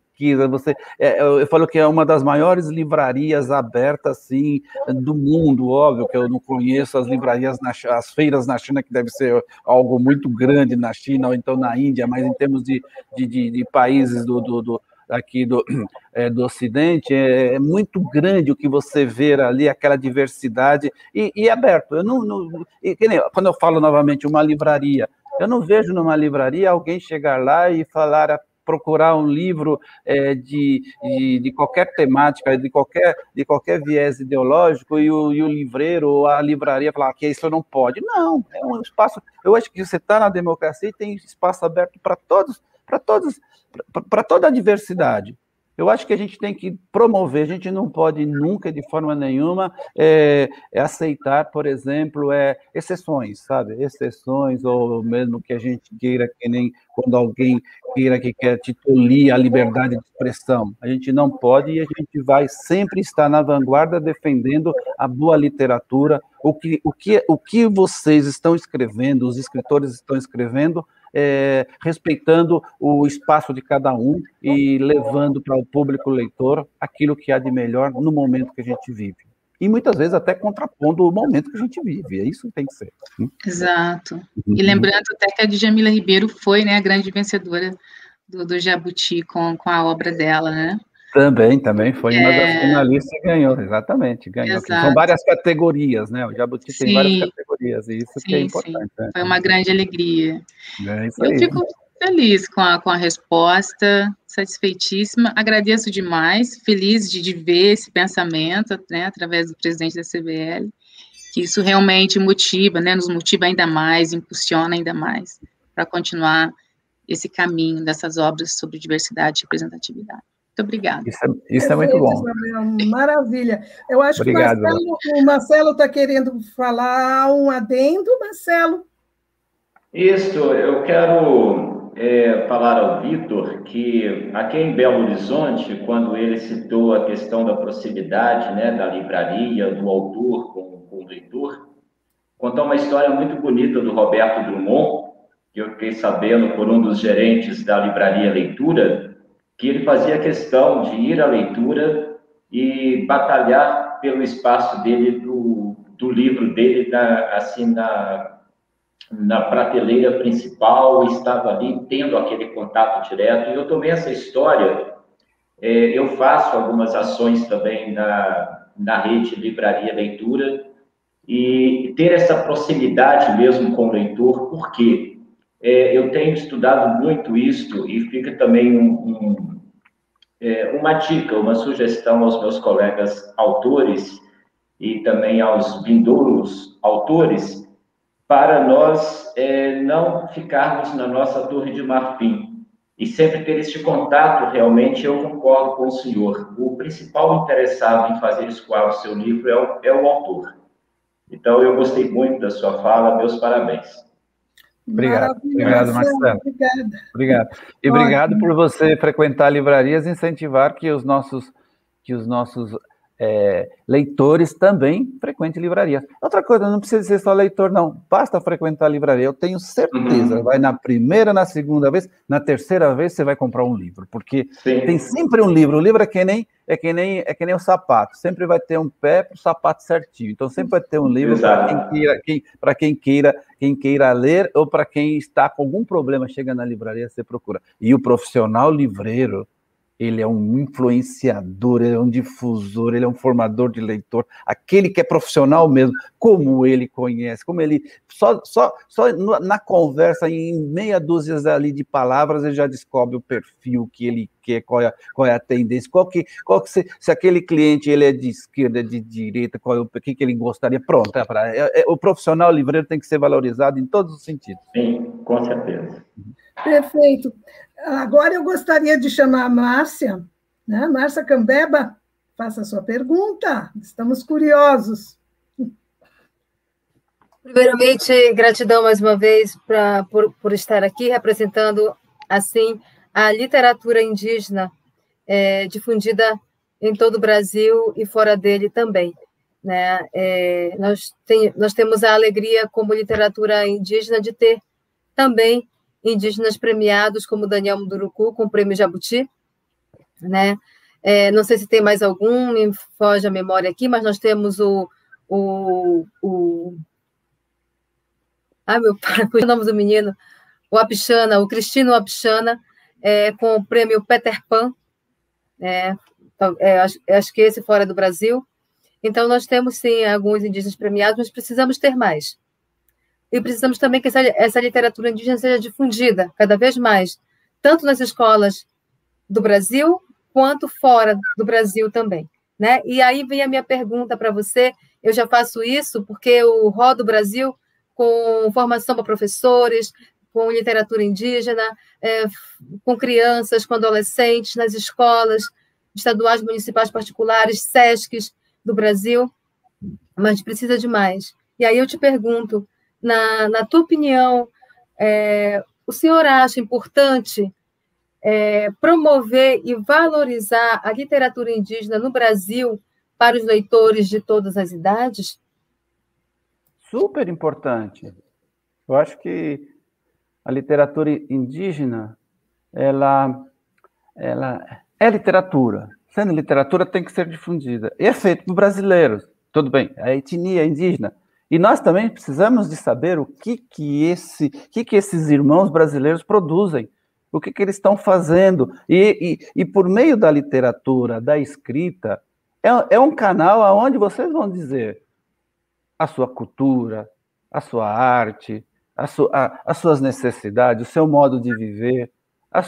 eu falo que é uma das maiores livrarias abertas assim, do mundo. Óbvio que eu não conheço as livrarias, as feiras na China, que deve ser algo muito grande na China, ou então na Índia, mas em termos de países aqui do Ocidente, é muito grande o que você vê ali, aquela diversidade, e aberto. Quando eu falo novamente uma livraria, eu não vejo numa livraria alguém chegar lá e procurar um livro de qualquer temática, de qualquer viés ideológico, e o livreiro ou a livraria falar que isso não pode. Não, é um espaço. Eu acho que você está na democracia e tem espaço aberto para toda a diversidade. Eu acho que a gente tem que promover, a gente não pode nunca, de forma nenhuma, aceitar, por exemplo, exceções, sabe? Exceções, ou mesmo que a gente queira, que nem quando alguém que quer tolir a liberdade de expressão. A gente não pode, e a gente vai sempre estar na vanguarda defendendo a boa literatura, o que vocês estão escrevendo, os escritores estão escrevendo, respeitando o espaço de cada um e levando para o público leitor aquilo que há de melhor no momento que a gente vive. E muitas vezes até contrapondo o momento que a gente vive, é isso que tem que ser. Exato. E lembrando até que a Djamila Ribeiro foi, né, a grande vencedora do Jabuti com a obra dela, né? Também foi uma das finalistas e ganhou, exatamente, ganhou. São várias categorias, né? O Jabuti tem várias categorias, e isso que é importante. Né? Foi uma grande alegria. Isso aí. Eu fico feliz com a resposta, satisfeitíssima, agradeço demais, feliz de ver esse pensamento, né, através do presidente da CBL, que isso realmente motiva, né, nos motiva ainda mais, impulsiona ainda mais, para continuar esse caminho dessas obras sobre diversidade e representatividade. Muito obrigada. Isso é muito bom. Maravilha. Eu acho Obrigado, que o Marcelo está querendo falar um adendo, Marcelo. Isso, eu quero falar ao Vitor que aqui em Belo Horizonte, quando ele citou a questão da proximidade, né, da livraria, do autor com o leitor, contou uma história muito bonita do Roberto Drummond, que eu fiquei sabendo por um dos gerentes da livraria Leitura, que ele fazia questão de ir à leitura e batalhar pelo espaço dele, do livro dele, na prateleira principal, estava ali tendo aquele contato direto. E eu tomei essa história, eu faço algumas ações também na rede Livraria Leitura, e ter essa proximidade mesmo com o leitor, porque eu tenho estudado muito isso, e fica também uma dica, uma sugestão aos meus colegas autores e também aos vindouros autores, para nós não ficarmos na nossa torre de marfim e sempre ter este contato. Realmente, eu concordo com o senhor. O principal interessado em fazer escoar o seu livro é o autor. Então, eu gostei muito da sua fala, meus parabéns. Obrigado, Marcelo. Obrigada. Obrigado. E obrigado por você frequentar livrarias e incentivar que os nossos leitores também frequentem livrarias. Outra coisa, não precisa ser só leitor, não. Basta frequentar a livraria. Eu tenho certeza, vai na primeira, na segunda vez, na terceira vez você vai comprar um livro, porque tem sempre um livro. O livro é que nem o sapato. Sempre vai ter um pé para o sapato certinho. Então sempre vai ter um livro para quem queira ler ou para quem está com algum problema, chega na livraria, você procura. E o profissional livreiro, ele é um influenciador, ele é um difusor, ele é um formador de leitor, aquele que é profissional mesmo, como ele conhece, como ele... Só na conversa, em meia dúzia ali de palavras, ele já descobre o perfil que ele quer, qual é a tendência, se aquele cliente ele é de esquerda, de direita, o que ele gostaria, pronto. O profissional livreiro tem que ser valorizado em todos os sentidos. Sim, com certeza. Perfeito. Agora eu gostaria de chamar a Márcia, né? Márcia Cambeba, faça a sua pergunta, estamos curiosos. Primeiramente, gratidão mais uma vez por estar aqui representando, assim, a literatura indígena difundida em todo o Brasil e fora dele também, né? Nós temos a alegria, como literatura indígena, de ter também indígenas premiados, como Daniel Munduruku, com o Prêmio Jabuti, né? Não sei se tem mais algum, me foge a memória aqui, mas nós temos meu pai, o nome do menino, o Apixana, o Cristino Apixana, com o Prêmio Peter Pan, acho que esse fora do Brasil. Então, nós temos, sim, alguns indígenas premiados, mas precisamos ter mais. E precisamos também que essa literatura indígena seja difundida cada vez mais, tanto nas escolas do Brasil, quanto fora do Brasil também, né? E aí vem a minha pergunta para você. Eu já faço isso porque eu rodo o Brasil com formação para professores, com literatura indígena, com crianças, com adolescentes, nas escolas estaduais, municipais, particulares, SESCs do Brasil, mas a gente precisa de mais. E aí eu te pergunto, na tua opinião, o senhor acha importante promover e valorizar a literatura indígena no Brasil para os leitores de todas as idades? Super importante. Eu acho que a literatura indígena, ela é literatura. Sendo literatura, tem que ser difundida. E é feito por brasileiros. Tudo bem, a etnia é indígena. E nós também precisamos de saber o que esses irmãos brasileiros produzem, o que eles estão fazendo. E por meio da literatura, da escrita, é um canal onde vocês vão dizer a sua cultura, a sua arte, as suas necessidades, o seu modo de viver, as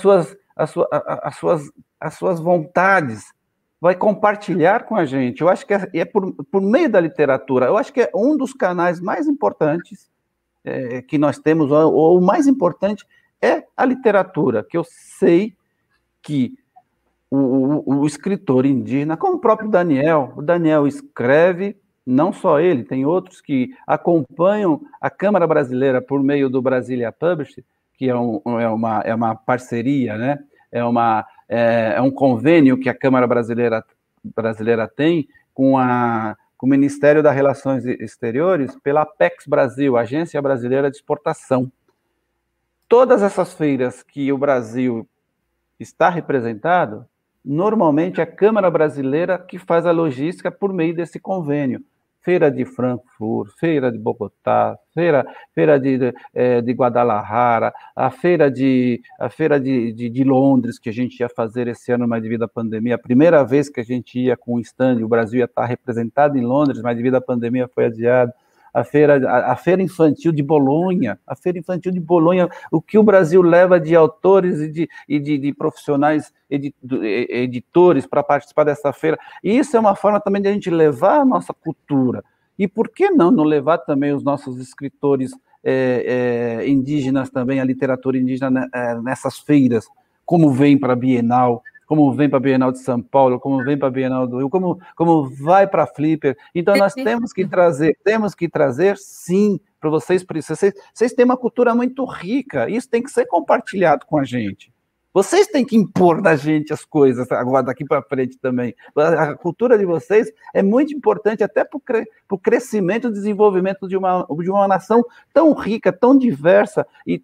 suas vontades. Vai compartilhar com a gente. Eu acho que é por meio da literatura. Eu acho que é um dos canais mais importantes que nós temos, ou o mais importante é a literatura, que eu sei que o escritor indígena, como o próprio Daniel, o Daniel escreve, não só ele, tem outros que acompanham a Câmara Brasileira por meio do Brasília Publishing, que é uma parceria, né? É um convênio que a Câmara Brasileira tem com o Ministério das Relações Exteriores pela Apex Brasil, Agência Brasileira de Exportação. Todas essas feiras que o Brasil está representado, normalmente é a Câmara Brasileira que faz a logística por meio desse convênio. Feira de Frankfurt, feira de Bogotá, feira de Guadalajara, a feira de Londres, que a gente ia fazer esse ano, mas devido à pandemia, a primeira vez que a gente ia com o stand, o Brasil ia estar representado em Londres, mas devido à pandemia foi adiado. A feira infantil de Bolonha, o que o Brasil leva de autores e de profissionais, editores para participar dessa feira. E isso é uma forma também de a gente levar a nossa cultura. E por que não levar também os nossos escritores indígenas também, a literatura indígena nessas feiras, como vem para a Bienal, como vem para a Bienal de São Paulo, como vem para a Bienal do Rio, como vai para a Flipper. Então, nós temos que trazer, sim, para vocês têm uma cultura muito rica, isso tem que ser compartilhado com a gente. Vocês têm que impor na gente as coisas, agora daqui para frente também. A cultura de vocês é muito importante até para o crescimento e desenvolvimento de uma nação tão rica, tão diversa, e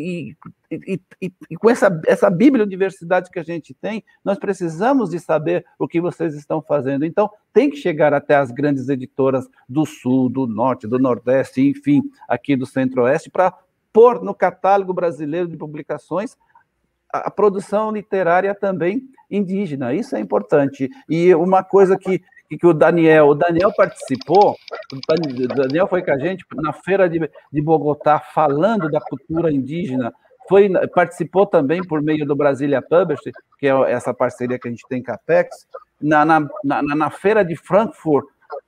com essa bibliodiversidade que a gente tem, nós precisamos de saber o que vocês estão fazendo. Então, tem que chegar até as grandes editoras do Sul, do Norte, do Nordeste, enfim, aqui do Centro-Oeste, para pôr no catálogo brasileiro de publicações a produção literária também indígena, isso é importante. E uma coisa que o Daniel participou, o Daniel foi com a gente na feira de Bogotá, falando da cultura indígena, participou também por meio do Brasília Publishing, que é essa parceria que a gente tem com a Apex, na feira de Frankfurt.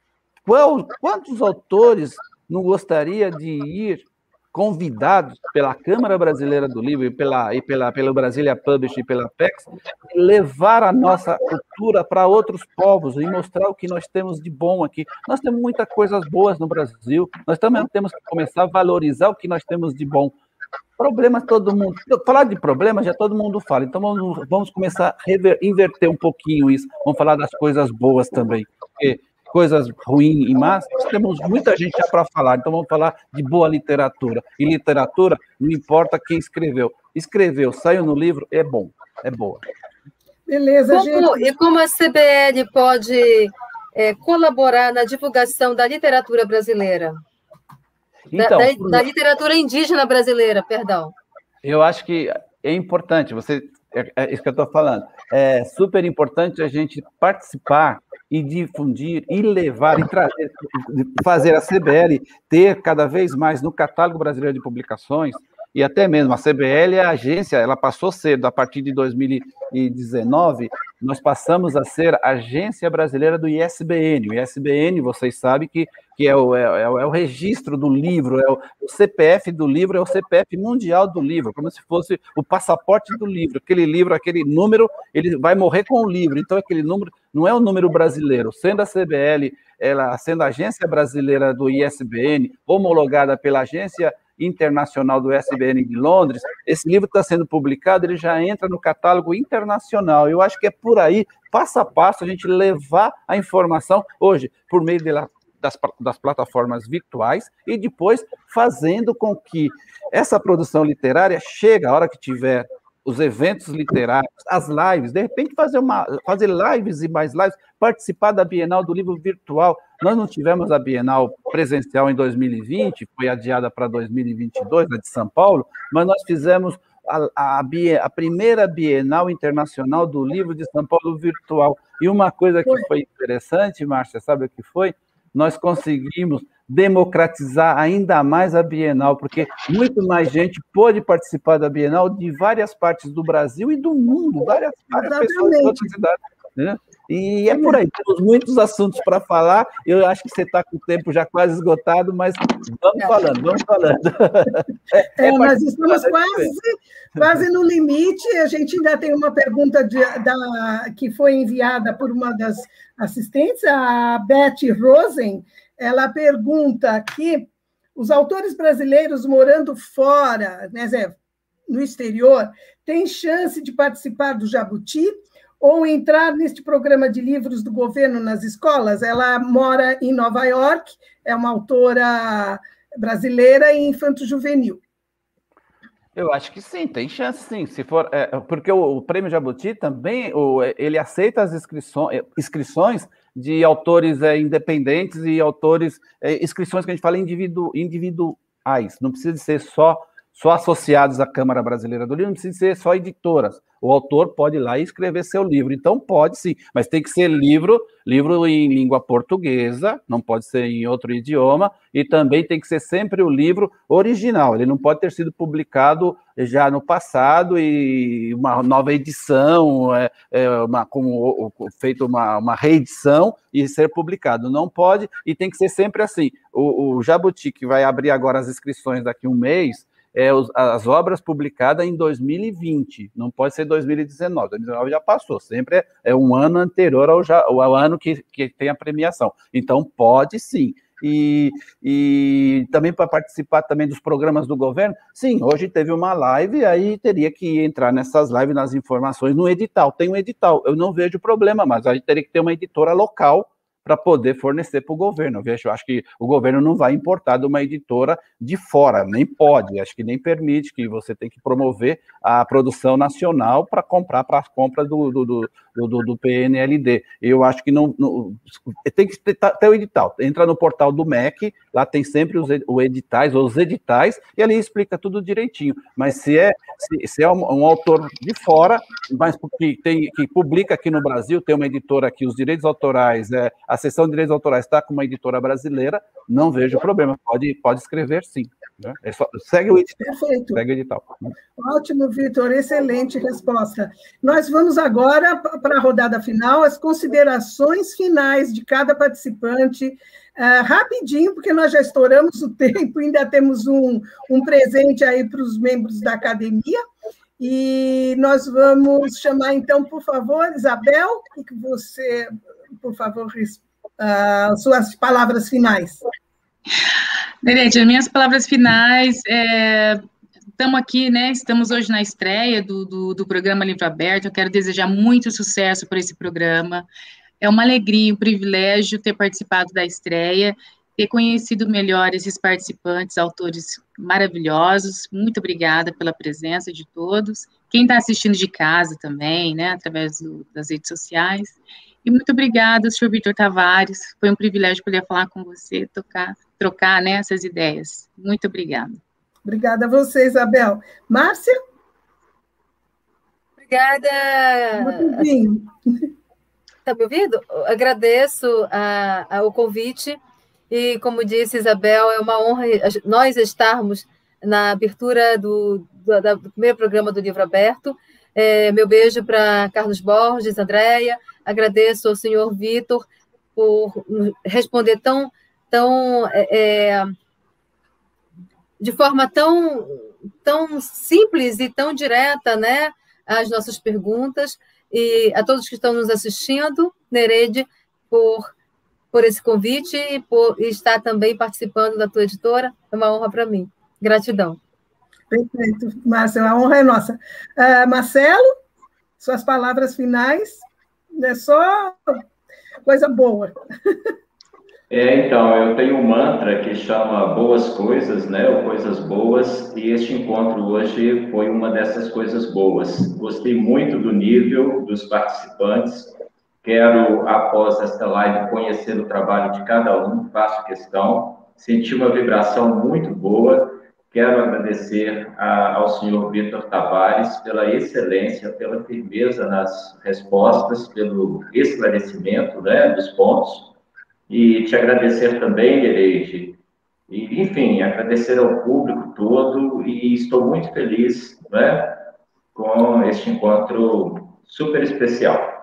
Quantos autores não gostaria de ir convidados pela Câmara Brasileira do Livro e pelo Brasília Publishing e pela Apex, levar a nossa cultura para outros povos e mostrar o que nós temos de bom aqui. Nós temos muitas coisas boas no Brasil, nós também temos que começar a valorizar o que nós temos de bom. Problemas todo mundo... Falar de problemas já todo mundo fala, então vamos começar a inverter um pouquinho isso, vamos falar das coisas boas também, porque coisas ruins e más, nós temos muita gente já para falar, então vamos falar de boa literatura. E literatura, não importa quem escreveu. Escreveu, saiu no livro, é bom, é boa. Beleza, gente. E como a CBL pode colaborar na divulgação da literatura brasileira? Então, da literatura indígena brasileira, perdão. Eu acho que é importante, é isso que eu estou falando, é super importante a gente participar e difundir, e levar, e trazer, fazer a CBL ter cada vez mais no catálogo brasileiro de publicações, e até mesmo a CBL é a agência, ela passou cedo, a partir de 2019, nós passamos a ser a agência brasileira do ISBN. O ISBN, vocês sabem que é o registro do livro, o CPF do livro, é o CPF mundial do livro, como se fosse o passaporte do livro. Aquele livro, aquele número, ele vai morrer com o livro, então aquele número não é o número brasileiro. Sendo a CBL, ela sendo a agência brasileira do ISBN, homologada pela agência internacional do ISBN de Londres, esse livro está sendo publicado, ele já entra no catálogo internacional. Eu acho que é por aí, passo a passo, a gente levar a informação, hoje, por meio das plataformas virtuais, e depois fazendo com que essa produção literária chegue, a hora que tiver os eventos literários, as lives, de repente fazer lives e mais lives, participar da Bienal do Livro Virtual. Nós não tivemos a Bienal presencial em 2020, foi adiada para 2022, a de São Paulo, mas nós fizemos a primeira Bienal Internacional do Livro de São Paulo virtual. E uma coisa que foi interessante, Márcia, sabe o que foi? Nós conseguimos democratizar ainda mais a Bienal, porque muito mais gente pôde participar da Bienal de várias partes do Brasil e do mundo, várias pessoas de outras cidades, né? E é por aí, temos muitos assuntos para falar, eu acho que você está com o tempo já quase esgotado, mas vamos falando. Nós estamos quase no limite, a gente ainda tem uma pergunta que foi enviada por uma das assistentes, a Betty Rosen. Ela pergunta aqui, os autores brasileiros morando fora, né, no exterior, têm chance de participar do Jabuti ou entrar neste programa de livros do governo nas escolas? Ela mora em Nova York, é uma autora brasileira e infanto-juvenil. Eu acho que sim, tem chance sim, se for, porque o Prêmio Jabuti também, ele aceita as inscrições de autores independentes e autores, inscrições que a gente fala individuais, não precisa ser só associados à Câmara Brasileira do Livro, não precisa ser só editoras. O autor pode ir lá e escrever seu livro. Então, pode sim, mas tem que ser livro em língua portuguesa, não pode ser em outro idioma, e também tem que ser sempre o livro original. Ele não pode ter sido publicado já no passado e uma nova edição, feito uma reedição e ser publicado. Não pode, e tem que ser sempre assim. O Jabuti, que vai abrir agora as inscrições daqui a um mês, as obras publicadas em 2020, não pode ser 2019, 2019 já passou, sempre é um ano anterior ao ano que tem a premiação, então pode sim, e também para participar também dos programas do governo. Sim, hoje teve uma live, aí teria que entrar nessas lives, nas informações, no edital. Tem um edital, eu não vejo problema, mas aí teria que ter uma editora local para poder fornecer para o governo. Eu acho que o governo não vai importar de uma editora de fora, nem pode, acho que nem permite, que você tem que promover a produção nacional para comprar, para as compras do PNLD. Eu acho que não tem que ter o edital. Entra no portal do MEC, lá tem sempre os editais, e ali explica tudo direitinho. Mas se é um autor de fora, mas que publica aqui no Brasil, tem uma editora aqui, os direitos autorais, a seção de direitos autorais está com uma editora brasileira, não vejo problema, pode escrever sim. Né? Segue o edital. Perfeito. Segue o edital. Ótimo, Vitor, excelente resposta. Nós vamos agora para a rodada final, as considerações finais de cada participante, rapidinho, porque nós já estouramos o tempo, ainda temos um presente aí para os membros da academia, e nós vamos chamar, então, por favor, Isabel, que você, por favor, suas palavras finais. Nereide, as minhas palavras finais, estamos aqui, né? Estamos hoje na estreia do programa Livro Aberto. Eu quero desejar muito sucesso para esse programa. É uma alegria, um privilégio ter participado da estreia, ter conhecido melhor esses participantes, autores maravilhosos. Muito obrigada pela presença de todos. Quem está assistindo de casa também, né? Através das redes sociais. E muito obrigada, senhor Vitor Tavares. Foi um privilégio poder falar com você, trocar, né, essas ideias. Muito obrigada. Obrigada a você, Isabel. Márcia? Obrigada. Muito bem. Está me ouvindo? Agradeço o convite e, como disse Isabel, é uma honra nós estarmos na abertura do primeiro programa do Livro Aberto. Meu beijo para Carlos Borges, Andréia. Agradeço ao senhor Vitor por responder de forma tão simples e tão direta, né, as nossas perguntas, e a todos que estão nos assistindo, Nereide, por esse convite e por estar também participando da tua editora. É uma honra para mim. Gratidão. Perfeito, Márcia, a honra é nossa. Marcelo, suas palavras finais, é só coisa boa. Então, eu tenho um mantra que chama boas coisas, né, ou coisas boas, e este encontro hoje foi uma dessas coisas boas. Gostei muito do nível dos participantes, quero, após esta live, conhecer o trabalho de cada um, faço questão, senti uma vibração muito boa. Quero agradecer ao senhor Vitor Tavares pela excelência, pela firmeza nas respostas, pelo esclarecimento, né, dos pontos. E te agradecer também, Nereide. E, enfim, agradecer ao público todo. E estou muito feliz, né, com este encontro super especial.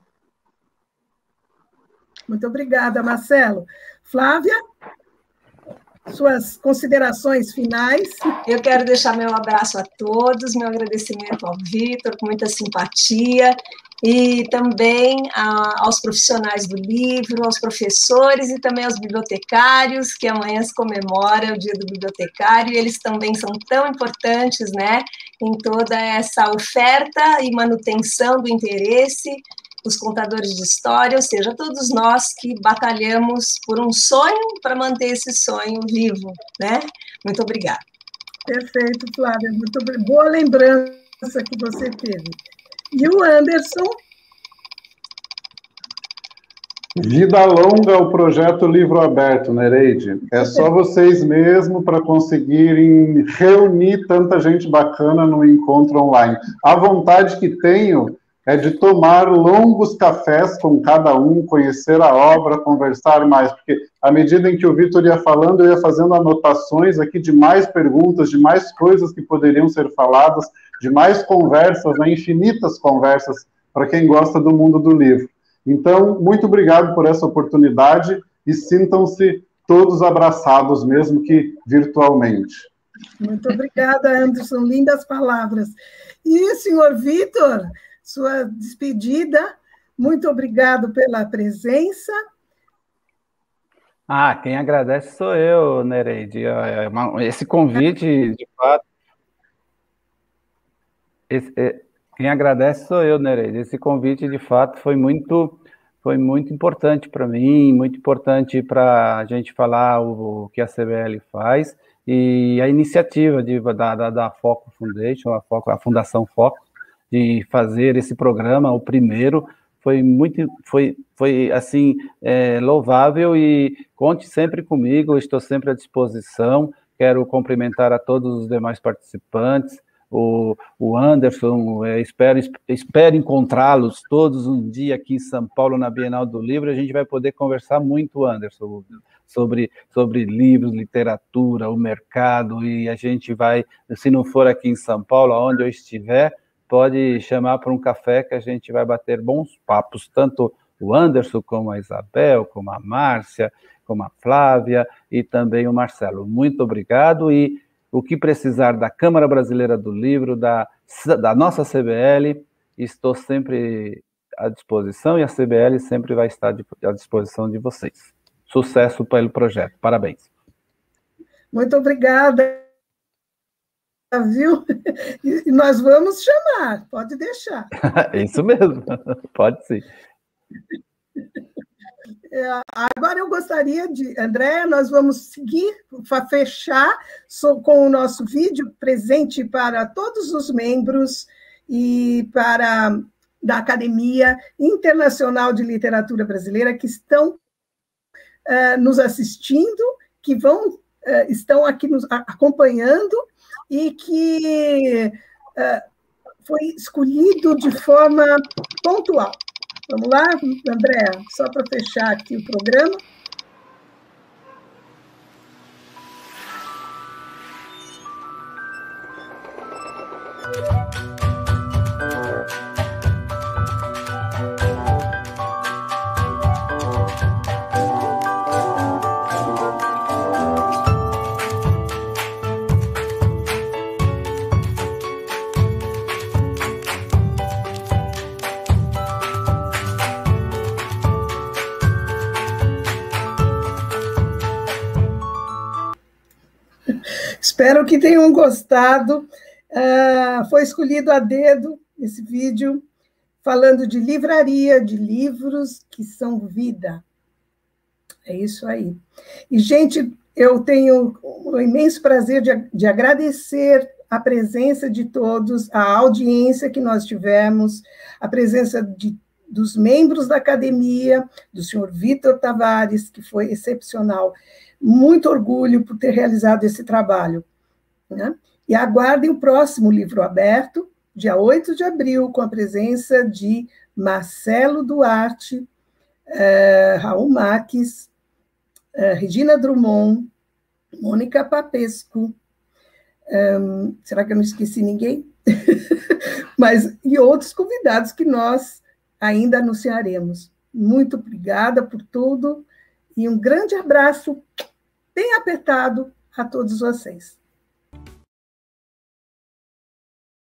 Muito obrigada, Marcelo. Flávia? Suas considerações finais. Eu quero deixar meu abraço a todos, meu agradecimento ao Vitor, com muita simpatia, e também aos profissionais do livro, aos professores e também aos bibliotecários, que amanhã se comemora o Dia do Bibliotecário, e eles também são tão importantes, né, em toda essa oferta e manutenção do interesse, os contadores de história, ou seja, todos nós que batalhamos por um sonho para manter esse sonho vivo, né? Muito obrigada. Perfeito, Flávia, muito boa lembrança que você teve. E o Anderson? Vida longa ao projeto Livro Aberto, Nereide. É só vocês mesmo para conseguirem reunir tanta gente bacana no encontro online. A vontade que tenho é de tomar longos cafés com cada um, conhecer a obra, conversar mais, porque à medida em que o Vitor ia falando, eu ia fazendo anotações aqui de mais perguntas, de mais coisas que poderiam ser faladas, de mais conversas, né, infinitas conversas, para quem gosta do mundo do livro. Então, muito obrigado por essa oportunidade e sintam-se todos abraçados, mesmo que virtualmente. Muito obrigada, Anderson, lindas palavras. E, senhor Vitor, sua despedida, muito obrigado pela presença. Quem agradece sou eu, Nereide. Esse convite, de fato, quem agradece sou eu, Nereide. Esse convite, de fato, foi muito importante para mim, muito importante para a gente falar o que a CBL faz e a iniciativa da Foco Foundation, a Fundação Foco, de fazer esse programa, o primeiro, foi assim, louvável, e conte sempre comigo, eu estou sempre à disposição. Quero cumprimentar a todos os demais participantes, o Anderson, espero encontrá-los todos um dia aqui em São Paulo, na Bienal do Livro. A gente vai poder conversar muito, Anderson, sobre livros, literatura, o mercado, e a gente vai, se não for aqui em São Paulo, onde eu estiver, pode chamar para um café que a gente vai bater bons papos, tanto o Anderson, como a Isabel, como a Márcia, como a Flávia e também o Marcelo. Muito obrigado, e o que precisar da Câmara Brasileira do Livro, da nossa CBL, estou sempre à disposição, e a CBL sempre vai estar à disposição de vocês. Sucesso pelo projeto. Parabéns. Muito obrigada, viu? E nós vamos chamar, pode deixar. Isso mesmo, pode sim. Agora eu gostaria de, Andréa, nós vamos seguir para fechar com o nosso vídeo presente para todos os membros e da Academia Internacional de Literatura Brasileira que estão nos assistindo, que estão aqui nos acompanhando, e que foi escolhido de forma pontual. Vamos lá, Andréa, só para fechar aqui o programa. Espero que tenham gostado. Foi escolhido a dedo esse vídeo, falando de livraria, de livros que são vida. É isso aí. E, gente, eu tenho o imenso prazer de agradecer a presença de todos, a audiência que nós tivemos, a presença dos membros da academia, do senhor Vitor Tavares, que foi excepcional. Muito orgulho por ter realizado esse trabalho, né? E aguardem o próximo Livro Aberto, dia 8 de abril, com a presença de Marcelo Duarte, Raul Marques, Regina Drummond, Mônica Papesco, será que eu não esqueci ninguém? E outros convidados que nós ainda anunciaremos. Muito obrigada por tudo, e um grande abraço bem apertado a todos vocês.